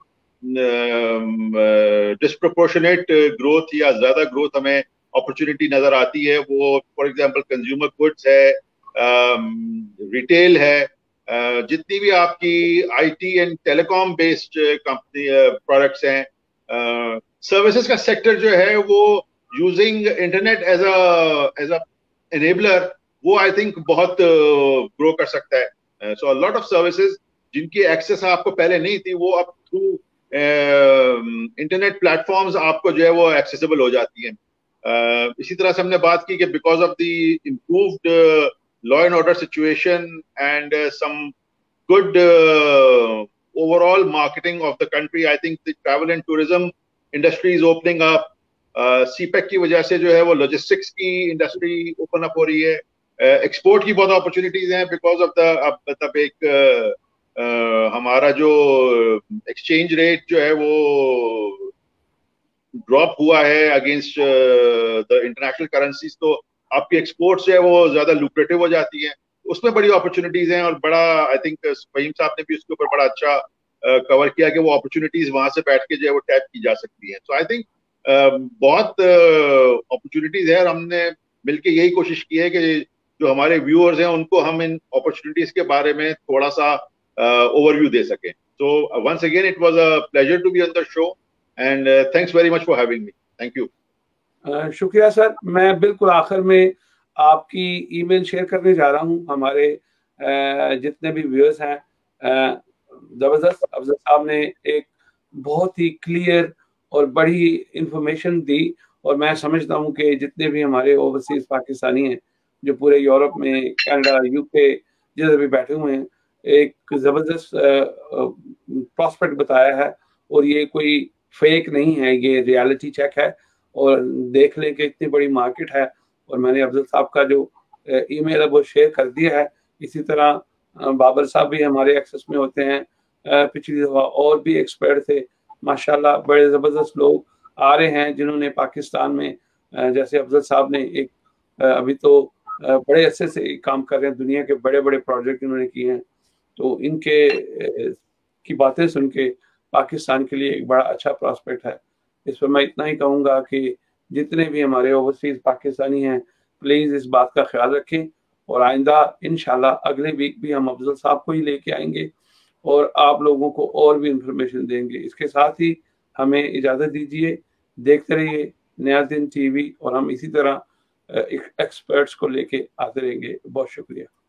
ڈسپرپورشنیٹ گروتھ یا زیادہ گروتھ ہمیں اپرچونٹی نظر آتی ہے, وہ فار ایگزامپل کنزیومر گڈس ہے, ریٹیل ہے, جتنی بھی آپ کی IT and telecom based company products ہیں, سروسز کا سیکٹر جو ہے وہ using internet as a enabler, وہ آئی تھنک بہت گرو کر سکتا ہے. سو لاٹ آف سروسز جن کی ایکسیس آپ کو پہلے نہیں تھی وہ اب تھرو انٹرنیٹ پلیٹ فارمز آپ کو جو ہے وہ ایکسیسیبل ہو جاتی ہیں. اسی طرح سے ہم نے بات کی کہ because of the improved law and order situation and some good overall marketing of the country. I think the travel and tourism industry is opening up. CPEC की वजह से जो है वो logistics की industry open up हो रही है. Export की बहुत opportunities हैं because of the मतलब एक हमारा जो exchange rate जो है वो ड्रॉप हुआ है अगेंस्ट द इंटरनेशनल करेंसीज, तो आपकी एक्सपोर्ट्स जो है वो ज्यादा लुक्रेटिव हो जाती हैं. उसमें बड़ी अपॉर्चुनिटीज हैं और बड़ा आई थिंक फहीम साहब ने भी उसके ऊपर बड़ा अच्छा कवर किया कि वो अपॉर्चुनिटीज वहां से बैठ के जो है वो टैप की जा सकती हैं. सो आई थिंक बहुत अपॉर्चुनिटीज है और हमने मिलके यही कोशिश की है कि जो हमारे व्यूअर्स हैं उनको हम इन अपॉर्चुनिटीज के बारे में थोड़ा सा ओवरव्यू दे सकें. So once again it was a pleasure to be on the show and thanks very much for having me. Thank you. शुक्रिया सर. मैं बिल्कुल आखिर में आपकी ईमेल शेयर करने जा रहा हूं. हमारे जितने भी व्यूअर्स हैं, जबरदस्त अफजल साहब ने एक बहुत ही क्लियर और बड़ी इंफॉर्मेशन दी और मैं समझता हूं कि जितने भी हमारे ओवरसीज पाकिस्तानी हैं जो पूरे यूरोप में, कनाडा, यूके जिधर भी बैठे हुए हैं, एक जबरदस्त प्रॉस्पेक्ट बताया है और ये कोई फेक नहीं है, ये रियलिटी चेक है और देख लें कि इतनी बड़ी मार्केट है. और मैंने अफजल साहब का जो ईमेल है वो शेयर कर दिया है. इसी तरह बाबर साहब भी हमारे एक्सेस में होते हैं. पिछली दफा और भी एक्सपर्ट थे माशाल्लाह, बड़े ज़बरदस्त लोग आ रहे हैं जिन्होंने पाकिस्तान में, जैसे अफजल साहब ने एक अभी तो बड़े अच्छे से काम कर रहे हैं, दुनिया के बड़े बड़े प्रोजेक्ट इन्होंने किए हैं. तो इनके की बातें सुन के पाकिस्तान के लिए एक बड़ा अच्छा प्रॉस्पेक्ट है. इस पर मैं इतना ही कहूँगा कि जितने भी हमारे ओवरसीज पाकिस्तानी हैं प्लीज़ इस बात का ख्याल रखें और आइंदा इंशाल्लाह अगले वीक भी हम अफजल साहब को ही लेके आएंगे और आप लोगों को और भी इंफॉर्मेशन देंगे. इसके साथ ही हमें इजाज़त दीजिए. देखते रहिए नया दिन टीवी और हम इसी तरह एक्सपर्ट्स को लेके आते रहेंगे. बहुत शुक्रिया.